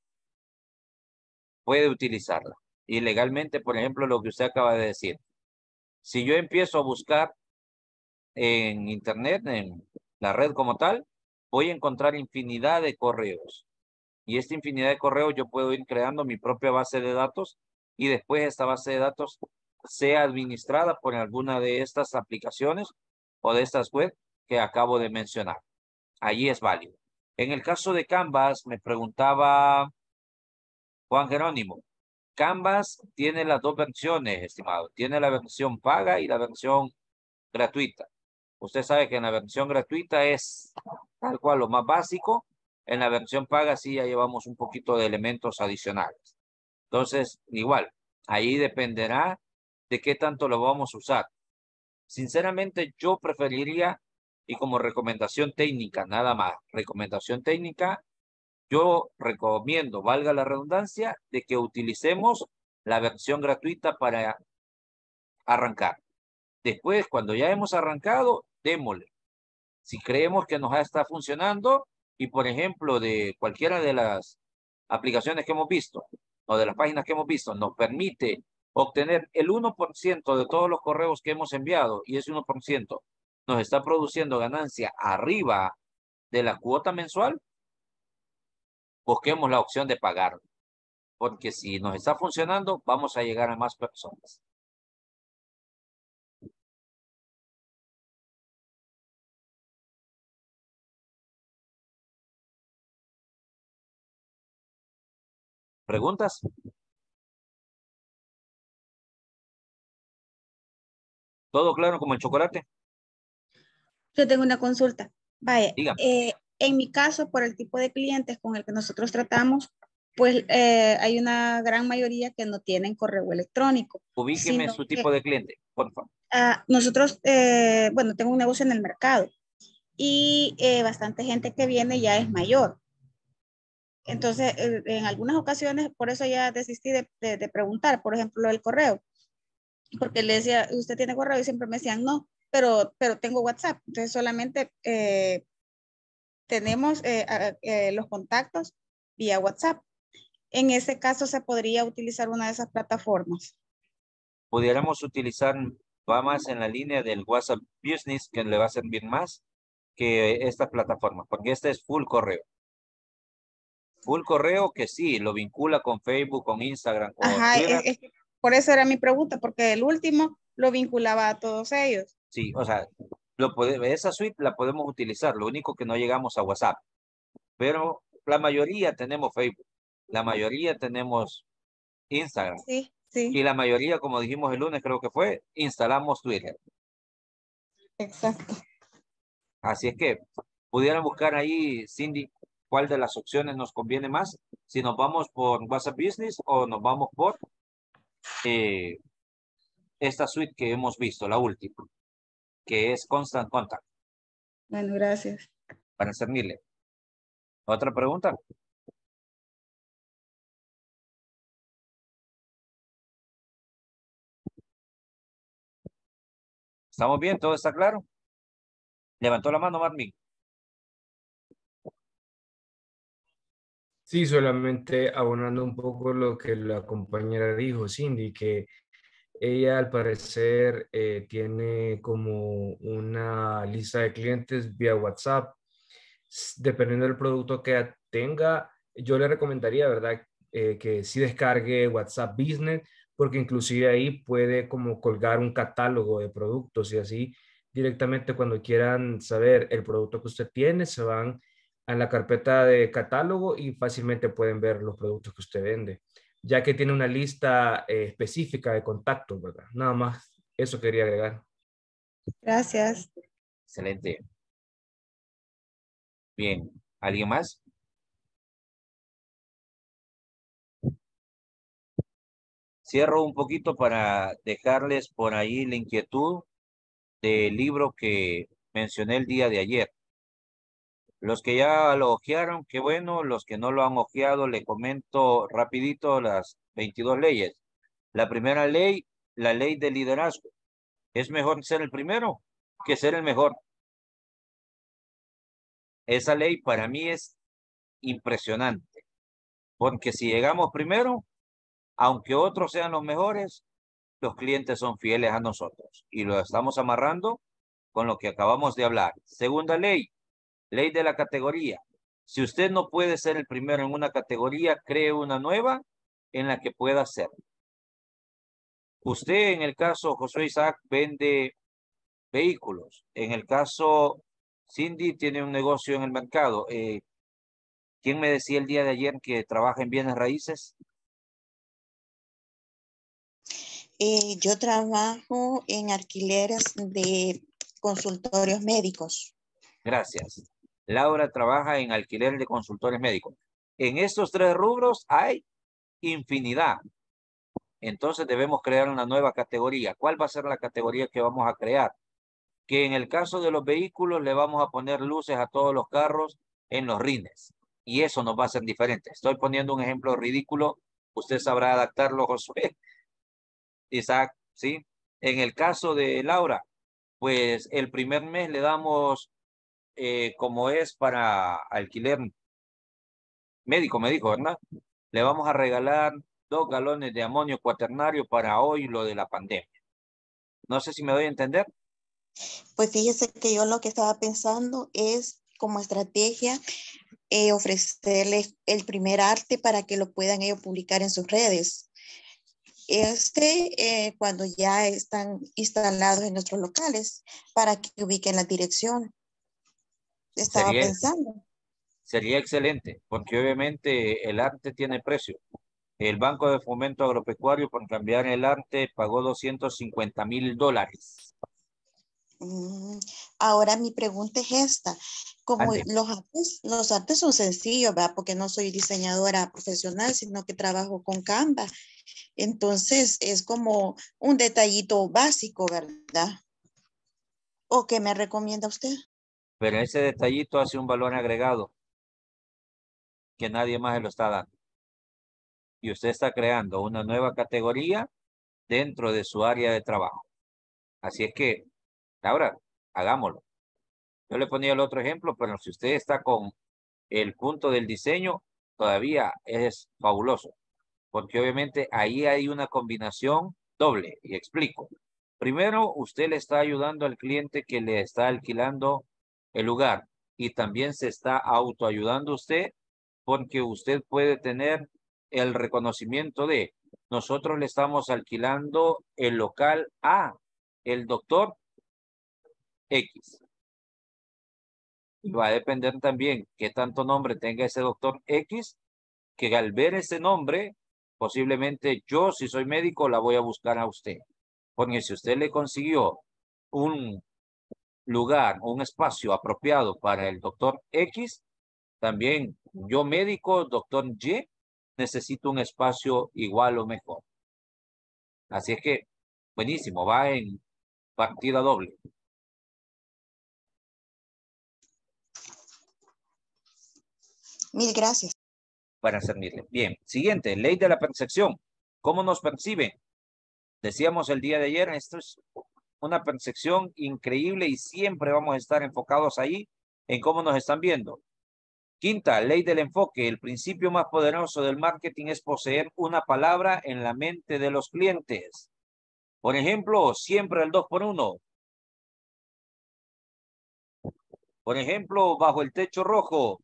puede utilizarla. Y legalmente, por ejemplo, lo que usted acaba de decir. Si yo empiezo a buscar en internet, en la red como tal, voy a encontrar infinidad de correos. Y esta infinidad de correos yo puedo ir creando mi propia base de datos y después esta base de datos sea administrada por alguna de estas aplicaciones o de estas web que acabo de mencionar. Allí es válido. En el caso de Canvas, me preguntaba Juan Jerónimo. Canvas tiene las dos versiones, estimado. Tiene la versión paga y la versión gratuita. Usted sabe que en la versión gratuita es tal cual lo más básico. En la versión paga sí ya llevamos un poquito de elementos adicionales. Entonces, igual, ahí dependerá de qué tanto lo vamos a usar. Sinceramente, yo preferiría, y como recomendación técnica, nada más, recomendación técnica, yo recomiendo, valga la redundancia, de que utilicemos la versión gratuita para arrancar. Después, cuando ya hemos arrancado, démosle. Si creemos que nos está funcionando y, por ejemplo, de cualquiera de las aplicaciones que hemos visto o de las páginas que hemos visto, nos permite obtener el uno por ciento de todos los correos que hemos enviado y ese uno por ciento nos está produciendo ganancia arriba de la cuota mensual, busquemos la opción de pagar. Porque si nos está funcionando, vamos a llegar a más personas. ¿Preguntas? ¿Todo claro como el chocolate? Yo tengo una consulta. Vaya, Diga. eh, en mi caso, por el tipo de clientes con el que nosotros tratamos, pues eh, hay una gran mayoría que no tienen correo electrónico. Ubíqueme su tipo que, de cliente, por favor. Uh, nosotros, eh, bueno, tengo un negocio en el mercado y eh, bastante gente que viene ya es mayor. Entonces, eh, en algunas ocasiones, por eso ya desistí de, de, de preguntar, por ejemplo, el correo. Porque le decía, ¿usted tiene correo? Y siempre me decían, no, pero, pero tengo WhatsApp. Entonces, solamente eh, tenemos eh, eh, los contactos vía WhatsApp. En ese caso, ¿se podría utilizar una de esas plataformas? Pudiéramos utilizar, va más en la línea del WhatsApp Business, que le va a servir más que esta plataforma, porque esta es full correo. Full correo que sí, lo vincula con Facebook, con Instagram, con Ajá, Twitter. Es, es, por eso era mi pregunta, porque el último lo vinculaba a todos ellos. Sí, o sea, lo puede, esa suite la podemos utilizar, lo único que no llegamos a WhatsApp. Pero la mayoría tenemos Facebook, la mayoría tenemos Instagram. Sí, sí. Y la mayoría, como dijimos el lunes, creo que fue, instalamos Twitter. Exacto. Así es que pudieran buscar ahí, Cindy, cuál de las opciones nos conviene más, si nos vamos por WhatsApp Business o nos vamos por eh, esta suite que hemos visto, la última, que es Constant Contact. Bueno, gracias. Para servirle. ¿Otra pregunta? ¿Estamos bien? ¿Todo está claro? Levantó la mano, Marvin. Sí, solamente abonando un poco lo que la compañera dijo, Cindy, que ella al parecer eh, tiene como una lista de clientes vía WhatsApp. Dependiendo del producto que tenga, yo le recomendaría, ¿verdad? Eh, que sí descargue WhatsApp Business, porque inclusive ahí puede como colgar un catálogo de productos y así directamente cuando quieran saber el producto que usted tiene, se van a la carpeta de catálogo y fácilmente pueden ver los productos que usted vende, ya que tiene una lista eh, específica de contactos, ¿verdad? Nada más, eso quería agregar. Gracias. Excelente. Bien, ¿alguien más? Cierro un poquito para dejarles por ahí la inquietud del libro que mencioné el día de ayer. Los que ya lo hojearon, qué bueno. Los que no lo han hojeado, le comento rapidito las veintidós leyes. La primera ley, la ley de liderazgo. Es mejor ser el primero que ser el mejor. Esa ley para mí es impresionante. Porque si llegamos primero, aunque otros sean los mejores, los clientes son fieles a nosotros. Y lo estamos amarrando con lo que acabamos de hablar. Segunda ley, ley de la categoría. Si usted no puede ser el primero en una categoría, cree una nueva en la que pueda ser. Usted, en el caso Josué Isaac, vende vehículos. En el caso Cindy, tiene un negocio en el mercado. Eh, ¿Quién me decía el día de ayer que trabaja en bienes raíces? Eh, yo trabajo en alquileres de consultorios médicos. Gracias. Laura trabaja en alquiler de consultores médicos. En estos tres rubros hay infinidad. Entonces debemos crear una nueva categoría. ¿Cuál va a ser la categoría que vamos a crear? Que en el caso de los vehículos le vamos a poner luces a todos los carros en los rines. Y eso nos va a hacer diferente. Estoy poniendo un ejemplo ridículo. Usted sabrá adaptarlo, Josué. Isaac, ¿sí? En el caso de Laura, pues el primer mes le damos, eh, como es para alquiler médico, me dijo, ¿verdad? Le vamos a regalar dos galones de amonio cuaternario para hoy, lo de la pandemia. No sé si me doy a entender. Pues fíjese que yo lo que estaba pensando es como estrategia eh, ofrecerles el primer arte para que lo puedan ellos publicar en sus redes. Este, eh, cuando ya están instalados en nuestros locales, para que ubiquen la dirección. Estaba Sería, pensando. Sería excelente, porque obviamente el arte tiene precio. El Banco de Fomento Agropecuario, por cambiar el arte, pagó doscientos cincuenta mil dólares. Mm, ahora mi pregunta es esta. Como los artes, los artes son sencillos, ¿verdad? Porque no soy diseñadora profesional, sino que trabajo con Canva. Entonces es como un detallito básico, ¿verdad? ¿O qué me recomienda usted? Pero ese detallito hace un valor agregado que nadie más se lo está dando. Y usted está creando una nueva categoría dentro de su área de trabajo. Así es que, ahora, hagámoslo. Yo le ponía el otro ejemplo, pero si usted está con el punto del diseño, todavía es fabuloso. Porque obviamente ahí hay una combinación doble. Y explico. Primero, usted le está ayudando al cliente que le está alquilando el lugar. Y también se está autoayudando usted porque usted puede tener el reconocimiento de nosotros le estamos alquilando el local a el doctor X. Y va a depender también qué tanto nombre tenga ese doctor X, que al ver ese nombre, posiblemente yo, si soy médico, la voy a buscar a usted. Porque si usted le consiguió un lugar, un espacio apropiado para el doctor X, también yo médico, doctor Y, necesito un espacio igual o mejor. Así es que, buenísimo, va en partida doble. Mil gracias. Para servirle. Bien, siguiente, ley de la percepción. ¿Cómo nos perciben? Decíamos el día de ayer, esto es una percepción increíble y siempre vamos a estar enfocados ahí en cómo nos están viendo. Quinta, ley del enfoque. El principio más poderoso del marketing es poseer una palabra en la mente de los clientes. Por ejemplo, siempre el dos por uno. Por ejemplo, bajo el techo rojo.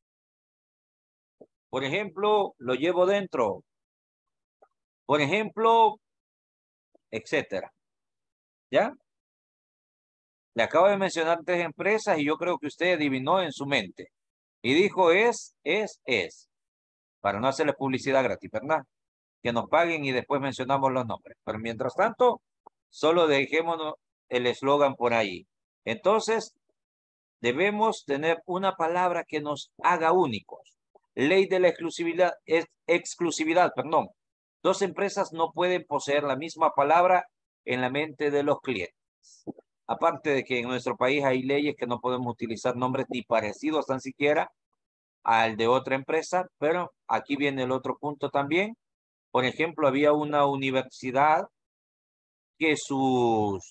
Por ejemplo, lo llevo dentro. Por ejemplo, etcétera. ¿Ya? Le acabo de mencionar tres empresas y yo creo que usted adivinó en su mente. Y dijo es, es, es. Para no hacerle publicidad gratis, ¿verdad? Que nos paguen y después mencionamos los nombres. Pero mientras tanto, solo dejémonos el eslogan por ahí. Entonces, debemos tener una palabra que nos haga únicos. Ley de la exclusividad, es exclusividad, perdón. Dos empresas no pueden poseer la misma palabra en la mente de los clientes. Aparte de que en nuestro país hay leyes que no podemos utilizar nombres ni parecidos tan siquiera al de otra empresa, pero aquí viene el otro punto también. Por ejemplo, había una universidad que sus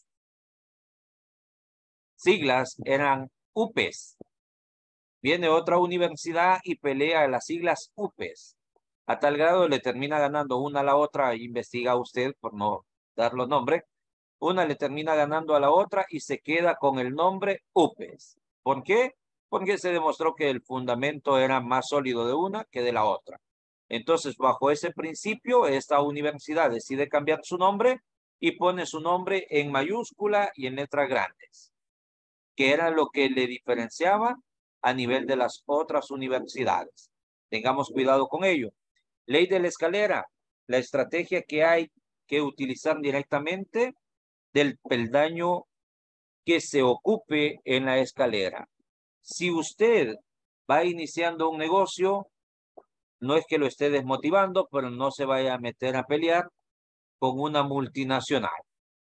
siglas eran U P E S. Viene otra universidad y pelea las siglas U P E S. A tal grado le termina ganando una a la otra, investiga usted por no dar los nombres. Una le termina ganando a la otra y se queda con el nombre U P E S. ¿Por qué? Porque se demostró que el fundamento era más sólido de una que de la otra. Entonces, bajo ese principio, esta universidad decide cambiar su nombre y pone su nombre en mayúscula y en letras grandes, que era lo que le diferenciaba a nivel de las otras universidades. Tengamos cuidado con ello. Ley de la escalera, la estrategia que hay que utilizar directamente del peldaño que se ocupe en la escalera. Si usted va iniciando un negocio, no es que lo esté desmotivando, pero no se vaya a meter a pelear con una multinacional,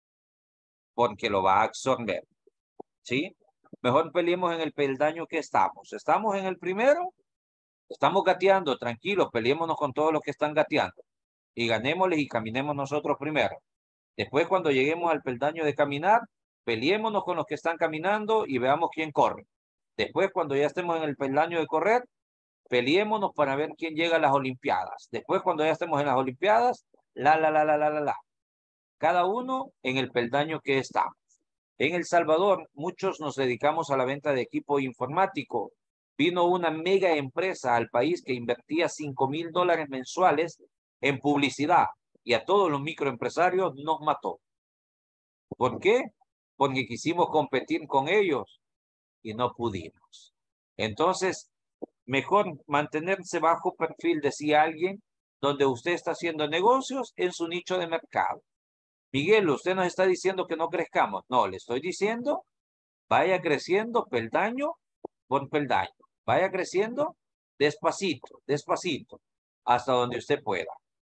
porque lo va a absorber, ¿sí? Mejor peleemos en el peldaño que estamos. Estamos en el primero, estamos gateando, tranquilos, peleémonos con todos los que están gateando y ganémosles y caminemos nosotros primero. Después, cuando lleguemos al peldaño de caminar, peleémonos con los que están caminando y veamos quién corre. Después, cuando ya estemos en el peldaño de correr, peleémonos para ver quién llega a las Olimpiadas. Después, cuando ya estemos en las Olimpiadas, la, la, la, la, la, la, la. Cada uno en el peldaño que estamos. En El Salvador, muchos nos dedicamos a la venta de equipo informático. Vino una mega empresa al país que invertía cinco mil dólares mensuales en publicidad y a todos los microempresarios nos mató. ¿Por qué? Porque quisimos competir con ellos y no pudimos. Entonces, mejor mantenerse bajo perfil, decía alguien, donde usted está haciendo negocios en su nicho de mercado. Miguel, usted nos está diciendo que no crezcamos. No, le estoy diciendo, vaya creciendo peldaño por peldaño. Vaya creciendo despacito, despacito, hasta donde usted pueda.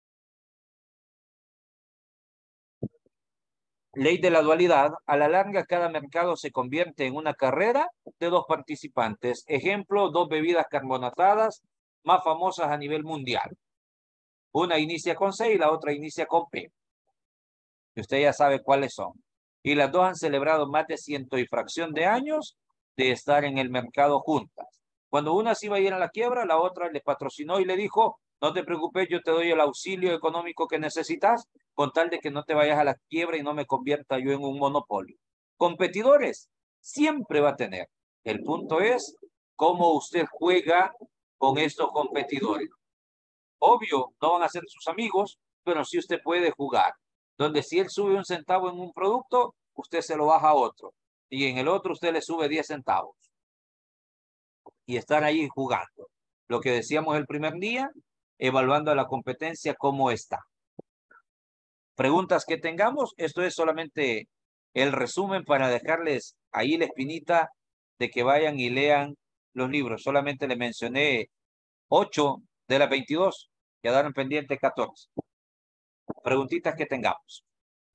Ley de la dualidad. A la larga, cada mercado se convierte en una carrera de dos participantes. Ejemplo, dos bebidas carbonatadas más famosas a nivel mundial. Una inicia con C y la otra inicia con P. Y usted ya sabe cuáles son. Y las dos han celebrado más de ciento y fracción de años de estar en el mercado juntas. Cuando una se iba a ir a la quiebra, la otra le patrocinó y le dijo, no te preocupes, yo te doy el auxilio económico que necesitas con tal de que no te vayas a la quiebra y no me convierta yo en un monopolio. Competidores siempre va a tener. El punto es cómo usted juega con estos competidores. Obvio, no van a ser sus amigos, pero sí usted puede jugar. Donde si él sube un centavo en un producto, usted se lo baja a otro. Y en el otro usted le sube diez centavos. Y estar ahí jugando. Lo que decíamos el primer día, evaluando a la competencia cómo está. Preguntas que tengamos, esto es solamente el resumen para dejarles ahí la espinita de que vayan y lean los libros. Solamente le mencioné ocho de las veintidós, quedaron pendientes catorce. Preguntitas que tengamos.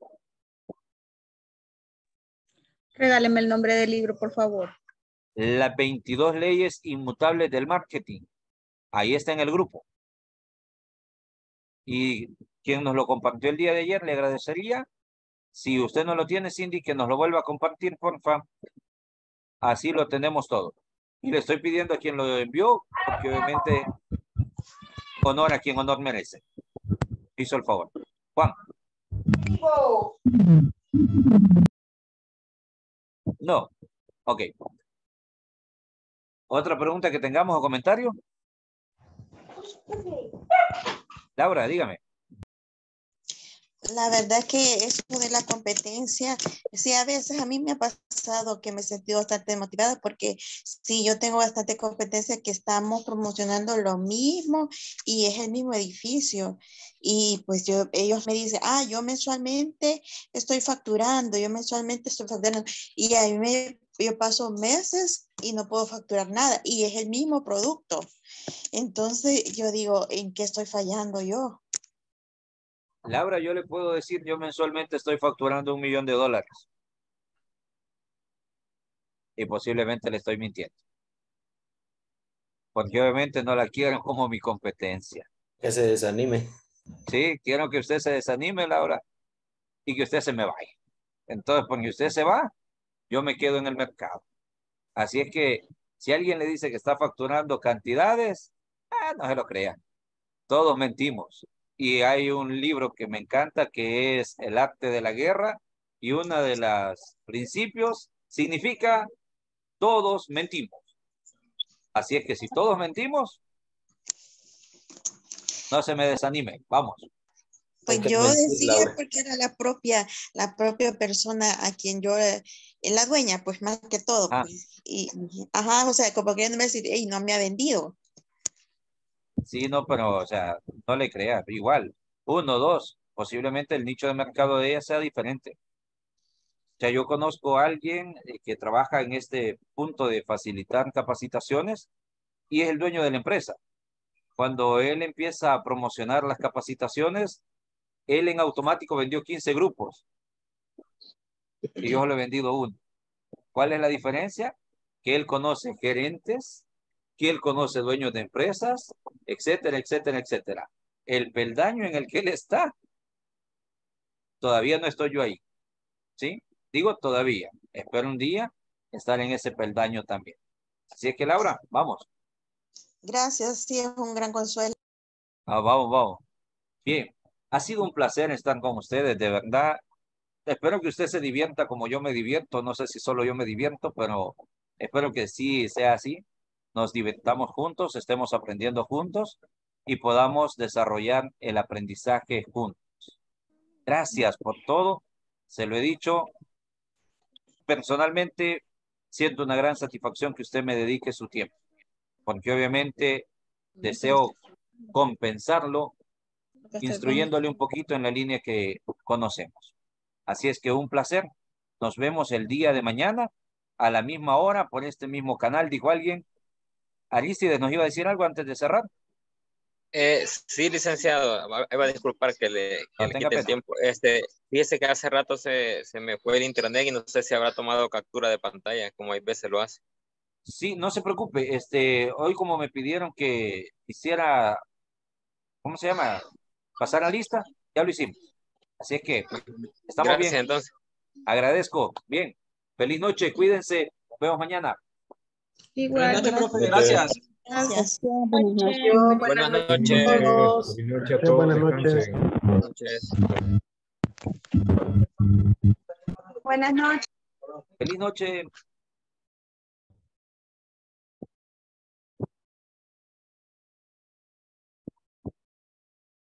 Regáleme el nombre del libro, por favor. Las veintidós leyes inmutables del marketing. Ahí está en el grupo. Y quien nos lo compartió el día de ayer, le agradecería. Si usted no lo tiene, Cindy, que nos lo vuelva a compartir, porfa. Así lo tenemos todo. Y le estoy pidiendo a quien lo envió, porque obviamente honor a quien honor merece. Hizo el favor. Juan. No. Ok. ¿Otra pregunta que tengamos o comentario? Laura, dígame. La verdad es que eso de la competencia, sí, a veces a mí me ha pasado que me he sentido bastante motivada porque sí, yo tengo bastante competencia que estamos promocionando lo mismo y es el mismo edificio. Y pues yo, ellos me dicen, ah, yo mensualmente estoy facturando, yo mensualmente estoy facturando. Y a mí me, yo paso meses y no puedo facturar nada y es el mismo producto. Entonces yo digo, ¿en qué estoy fallando yo? Laura, yo le puedo decir, yo mensualmente estoy facturando un millón de dólares. Y posiblemente le estoy mintiendo. Porque obviamente no la quiero como mi competencia. Que se desanime. Sí, quiero que usted se desanime, Laura, y que usted se me vaya. Entonces, porque usted se va, yo me quedo en el mercado. Así es que, si alguien le dice que está facturando cantidades, ah, no se lo crean. Todos mentimos. Y hay un libro que me encanta que es El arte de la guerra, y uno de los principios significa todos mentimos. Así es que si todos mentimos, no se me desanime. Vamos. Pues yo decía porque era la propia, la propia persona a quien yo, eh, la dueña, pues más que todo. Ah. Pues, y, ajá, o sea, como queriéndome decir, hey, no me ha vendido. Sí, no, pero, o sea, no le crea. Igual, uno, dos, posiblemente el nicho de mercado de ella sea diferente. O sea, yo conozco a alguien eh, que trabaja en este punto de facilitar capacitaciones y es el dueño de la empresa. Cuando él empieza a promocionar las capacitaciones, él en automático vendió quince grupos y yo le he vendido uno. ¿Cuál es la diferencia? Que él conoce gerentes, que él conoce dueños de empresas, etcétera, etcétera, etcétera. El peldaño en el que él está, todavía no estoy yo ahí, ¿sí? Digo todavía. Espero un día estar en ese peldaño también. Así es que, Laura, vamos. Gracias, sí, es un gran consuelo. Ah, vamos, vamos. Bien, ha sido un placer estar con ustedes, de verdad. Espero que usted se divierta como yo me divierto. No sé si solo yo me divierto, pero espero que sí sea así. Nos divirtamos juntos, estemos aprendiendo juntos y podamos desarrollar el aprendizaje juntos. Gracias por todo. Se lo he dicho. Personalmente, siento una gran satisfacción que usted me dedique su tiempo, porque obviamente deseo compensarlo instruyéndole un poquito en la línea que conocemos. Así es que un placer. Nos vemos el día de mañana a la misma hora por este mismo canal, dijo alguien. Aristides, ¿nos iba a decir algo antes de cerrar? Eh, sí, licenciado, va va a disculpar que le, que No le tenga quite el pena. tiempo. Este, fíjese que hace rato se, se me fue el internet y no sé si habrá tomado captura de pantalla, como hay veces lo hace. Sí, no se preocupe. Este, hoy como me pidieron que hiciera, ¿cómo se llama? Pasar a lista, ya lo hicimos. Así es que estamos Gracias, bien. entonces. Agradezco. Bien. Feliz noche, cuídense. Nos vemos mañana. Igual. Buenas noches, buenas profe. noches. Gracias. Gracias. Buenas noches. Yo, Buenas buenas noches noches. a todos. Buenas noches a todos. Buenas noches. Descansen. Buenas noches. Buenas noches. Feliz noche.